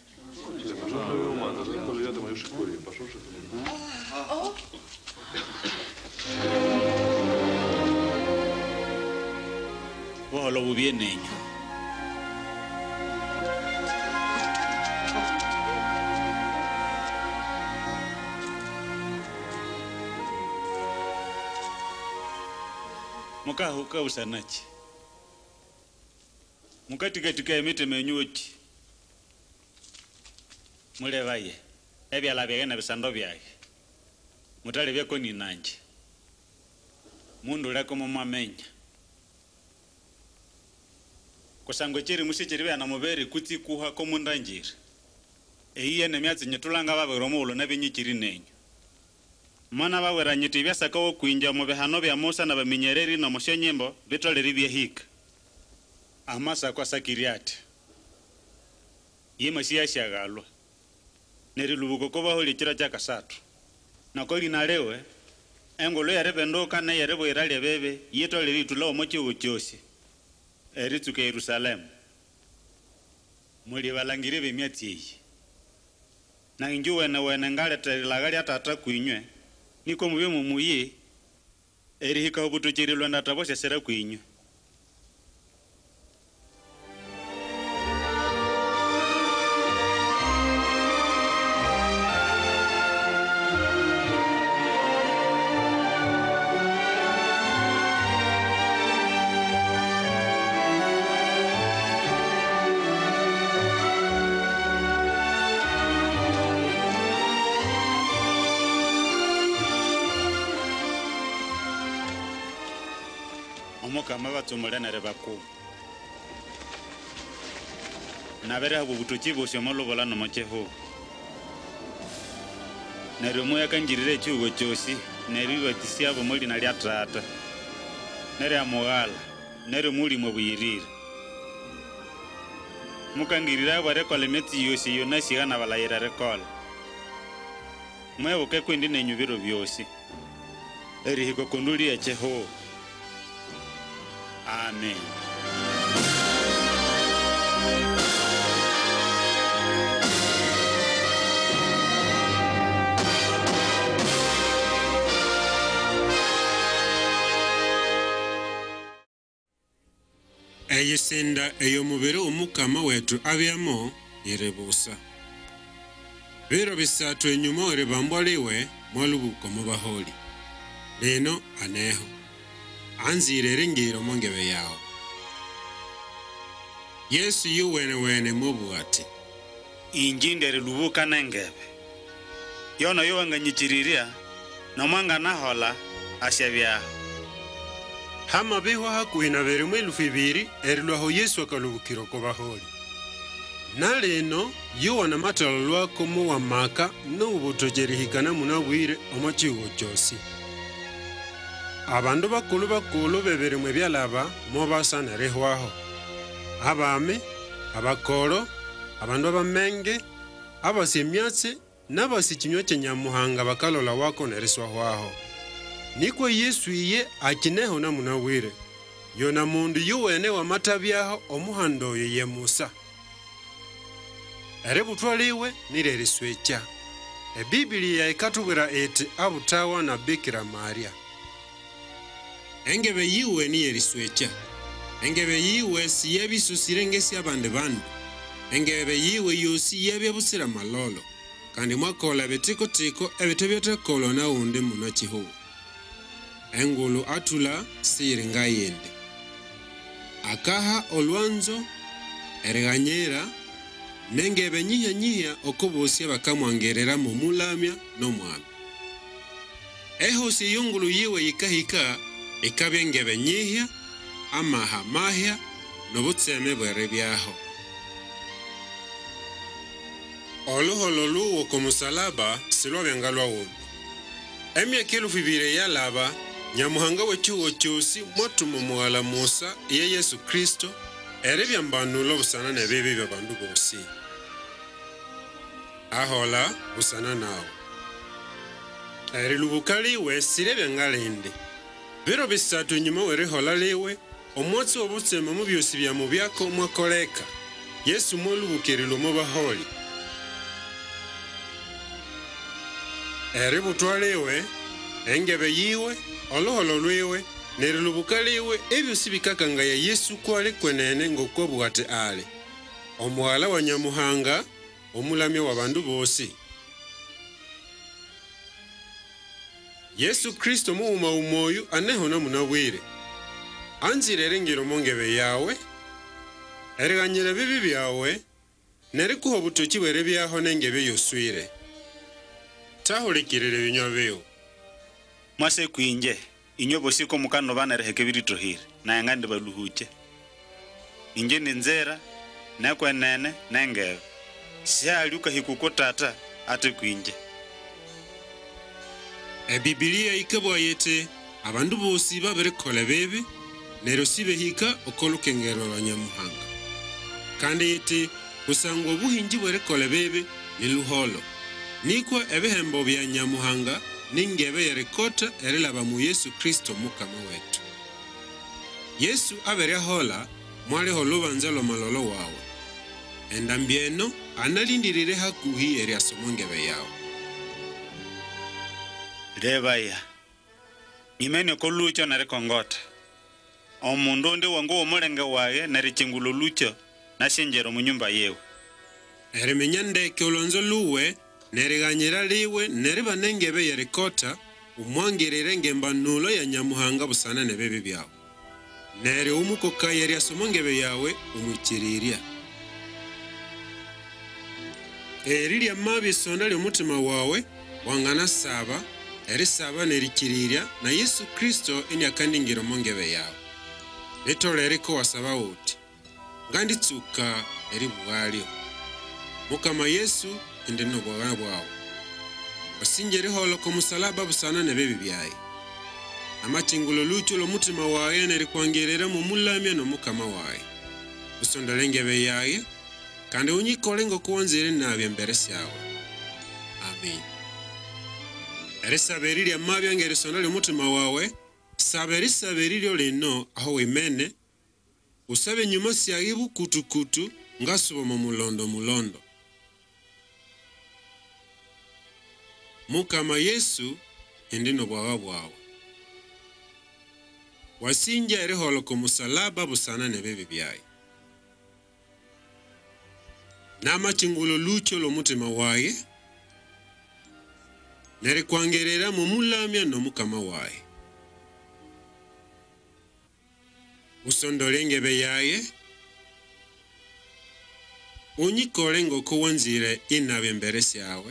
boholo bubienenyo mukahuka usanachi mukatikatika emite menyuti mulevaye ebyala byage na bisando byage mutale byako ni nanje mundu lako mumamenya kusangwe chiri musichiri bana muberi kuti kuha ko mundanjira eiye ne myatsi nyitulanga babero mulo na binyichiri nenyo mana bawera nyiti byasaka wo kwinja mu bihano bya Musa na baminyereri no mushenyembo bitolere byehika amasa kwa sakiriati yema siyashagalwa neri lubuko ko baholi kira chaka satu nako lina lewe engolo ya rebendoka na ya rebo irali bebe yetolere itulo mochi uchosi eritsuke Yerusalem muli balangire be myati na injuwe na wene ngale telagali atata kwinywe niko mubye mumuye erihika obutocherilwa ndataboshe sera kwinywe kama batsomolanere bako na bere habu butochi bose molobola no macheho nero moya kanjirire chugo chosi neri batisia bo moli na liatrata nere amogala nere muli mo buyirira mukangirira bare kole meti yosi yona siga na balayira rekola moya boke kwendi nenyubiro byosi eri hiko kunduli ya cheho. Amen. Eyesenda eyomubere omukama wetu abyamo irebusa biro bisatu enyuma erebambwaliwe mwalubuko mubaholi leno aneho anzire ringiro mongebe yao Yesu yuwene wene mubuati injindere lubuka nengebe yono yuwanga nyichiriria na mwanga nahola ashabya hama biho hakuina bere mwelufu ibiri erilwaho Yesu akalubukiro ko baholi naleno yuwana matalo lwako muwa maka n'ubutojerihikana munabwire omachigo chosi abandu bakulu bakulu bebere mwe byalaba mobasana rehwaho abame abakoro abandu abamenge abasemyatse n'abasikinywa cyenyamuhanga bakalola wako neriswahwaho niko Yesu iye akineho na munawire yona mundu yuwene wa matabyaho omuhando ye Musa erebutwaliwe nireriswecha eBiblia ikatubira eti abutawa na Bikira Maria engebe yiwe ni yeriswecha engebe yiwe si yabisusirengesi abande bandu engebe yiwe yosi yabyabusira malolo kandi mwakola betiko tiko ebitebyetekolo na unde munachihu engulu atula siringa yende akaha olwanzo ereganyera nengebe nyiha nyiha okobosia bakamwangerera mu mulamya no mwami eho si yungulu yiwe yikahika ikabengebe nyihya amaha mahya nobutseme bwere byaho oloholo luwo komusalaba silwabyangalwa wumbi emyaka elufu ibiri yalaba nyamuhanga wechuo chosi mwatumo muwala Musa iya Yesu Kristo erebyambanulo busana nebibi byabandu bosi ahola busana nawo erilubuka liwe sire byangalende biro bisatu nyuma werihola liwe omwotsi obutsema mu byosi bya mu byako mwakoleka Yesu mwolubukirilo mu baholi eributwa liwe engebe yiwe oloholo lwiwe nerilubuka liwe ebyosi bikakanga ya Yesu kwali kwenene ngokobwate ale omwala wa Nyamuhanga omulamya wa bandu bosi Yesu Kristo muuma umoyu anehona munawire anzire ngiro mongebe yawe eriganyira bibi byawe nerikuho butoki were byaho nengebe yoswire tahulikirire binywa byo mwase kwinje inyo bosiko mukano bana reheke biritohire na yangande baluhuche inje nenzera na kwenene nengebe sialuka hikuko tata ate kwinje e Biblia ikabwa yete abandu bosi baberekola bebe nero sibehika okolukengero lwa Nyamuhanga kandi yete kusangwa buhinji bwerekola bebe niluholo nikwa ebehembo bya Nyamuhanga ningebe yerekota erilaba mu Yesu Kristo mukama wetu Yesu abere hola mwale holubanza lo malolo wawe endambieno analindirire hakuhi eri asomongebe yawe Lebaya imene ko lucho nare kongota omundu ndi wangu omulenge waye nare chingulo lucho na shenjero mu nyumba yewe eri menyande ke olonzo luwe nere ganyira liwe nere banengebe yerekota umwangirire ngemba nulo ya Nyamuhanga busana nebebe byawe nere umukoka yeri asomongebe yawe umwikiriria eriria mabi sonda lyo mutima wawe wangana saba eri saba nerikiriria na Yesu Kristo eni akandingiro mongebe yawe letole eriko wasaba uti ngandi tsuka eri bwalio mukama Yesu ende no bwana bwawe basinjere holo ko musalaba busana nebebe byaye amachingulo lucho lo mutima wawe neri kwangerera mu mulamya no mukama wawe usondalengebe yaye kandi unyikole ngo kuwanzire nabye mbere syawe amen eri saberiri amabya ngeri sondale mutima wawe saberi saberiri lino aho wemene usabe nyuma syagibu kutukutu ngasubo mu mulondo mulondo mukama Yesu endino bwawa bwawe wasinja eri holo ko musalaba busana nebebe byaye namachingulo lucho lo mutima waye nere kwangerera mu mulamya no mukama waye usondolengebe yaye unyikole ngo kuwanzire inabe mbere syawe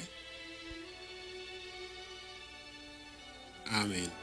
amen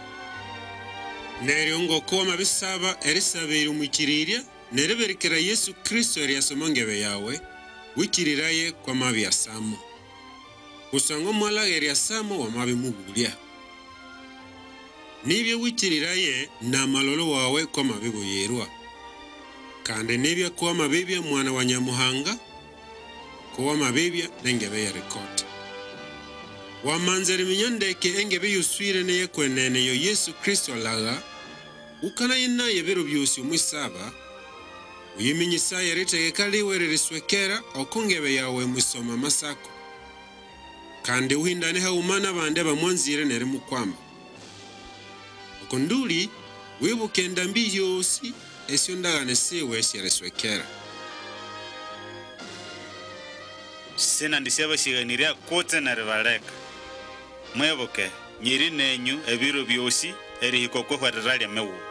nere ngo koma bisaba erisabira umukiriria nere berekera Yesu Kristo eri asomongebe yawe wikiriraye kwa mabi ya samo usango mwala eri ya samo wa mabi mubulia nibye wikiriraye na malolo wawe kwa mabi buyerwa kandi nibye kwa mabibya mwana wa Nyamuhanga kwa mabibya nengebe ya rekota wamanzeri minyandeke engebe yuswire neye kwenene yo Yesu Kristo laga ukana yina yebero byusi umwisaba uyiminyisa yeretegeka liwe ririswekera okongebe yawe mwisoma masako kandi uhindane haumana bande bamwanzire nere mukwamba okonduli wibukenda mbi yosi esyo ndagane siwe syereswekera sina ndiseba shiganiria kote na rivaleka mweboke nyiri nenyu ebiro byosi eri hikoko hwariralia mewu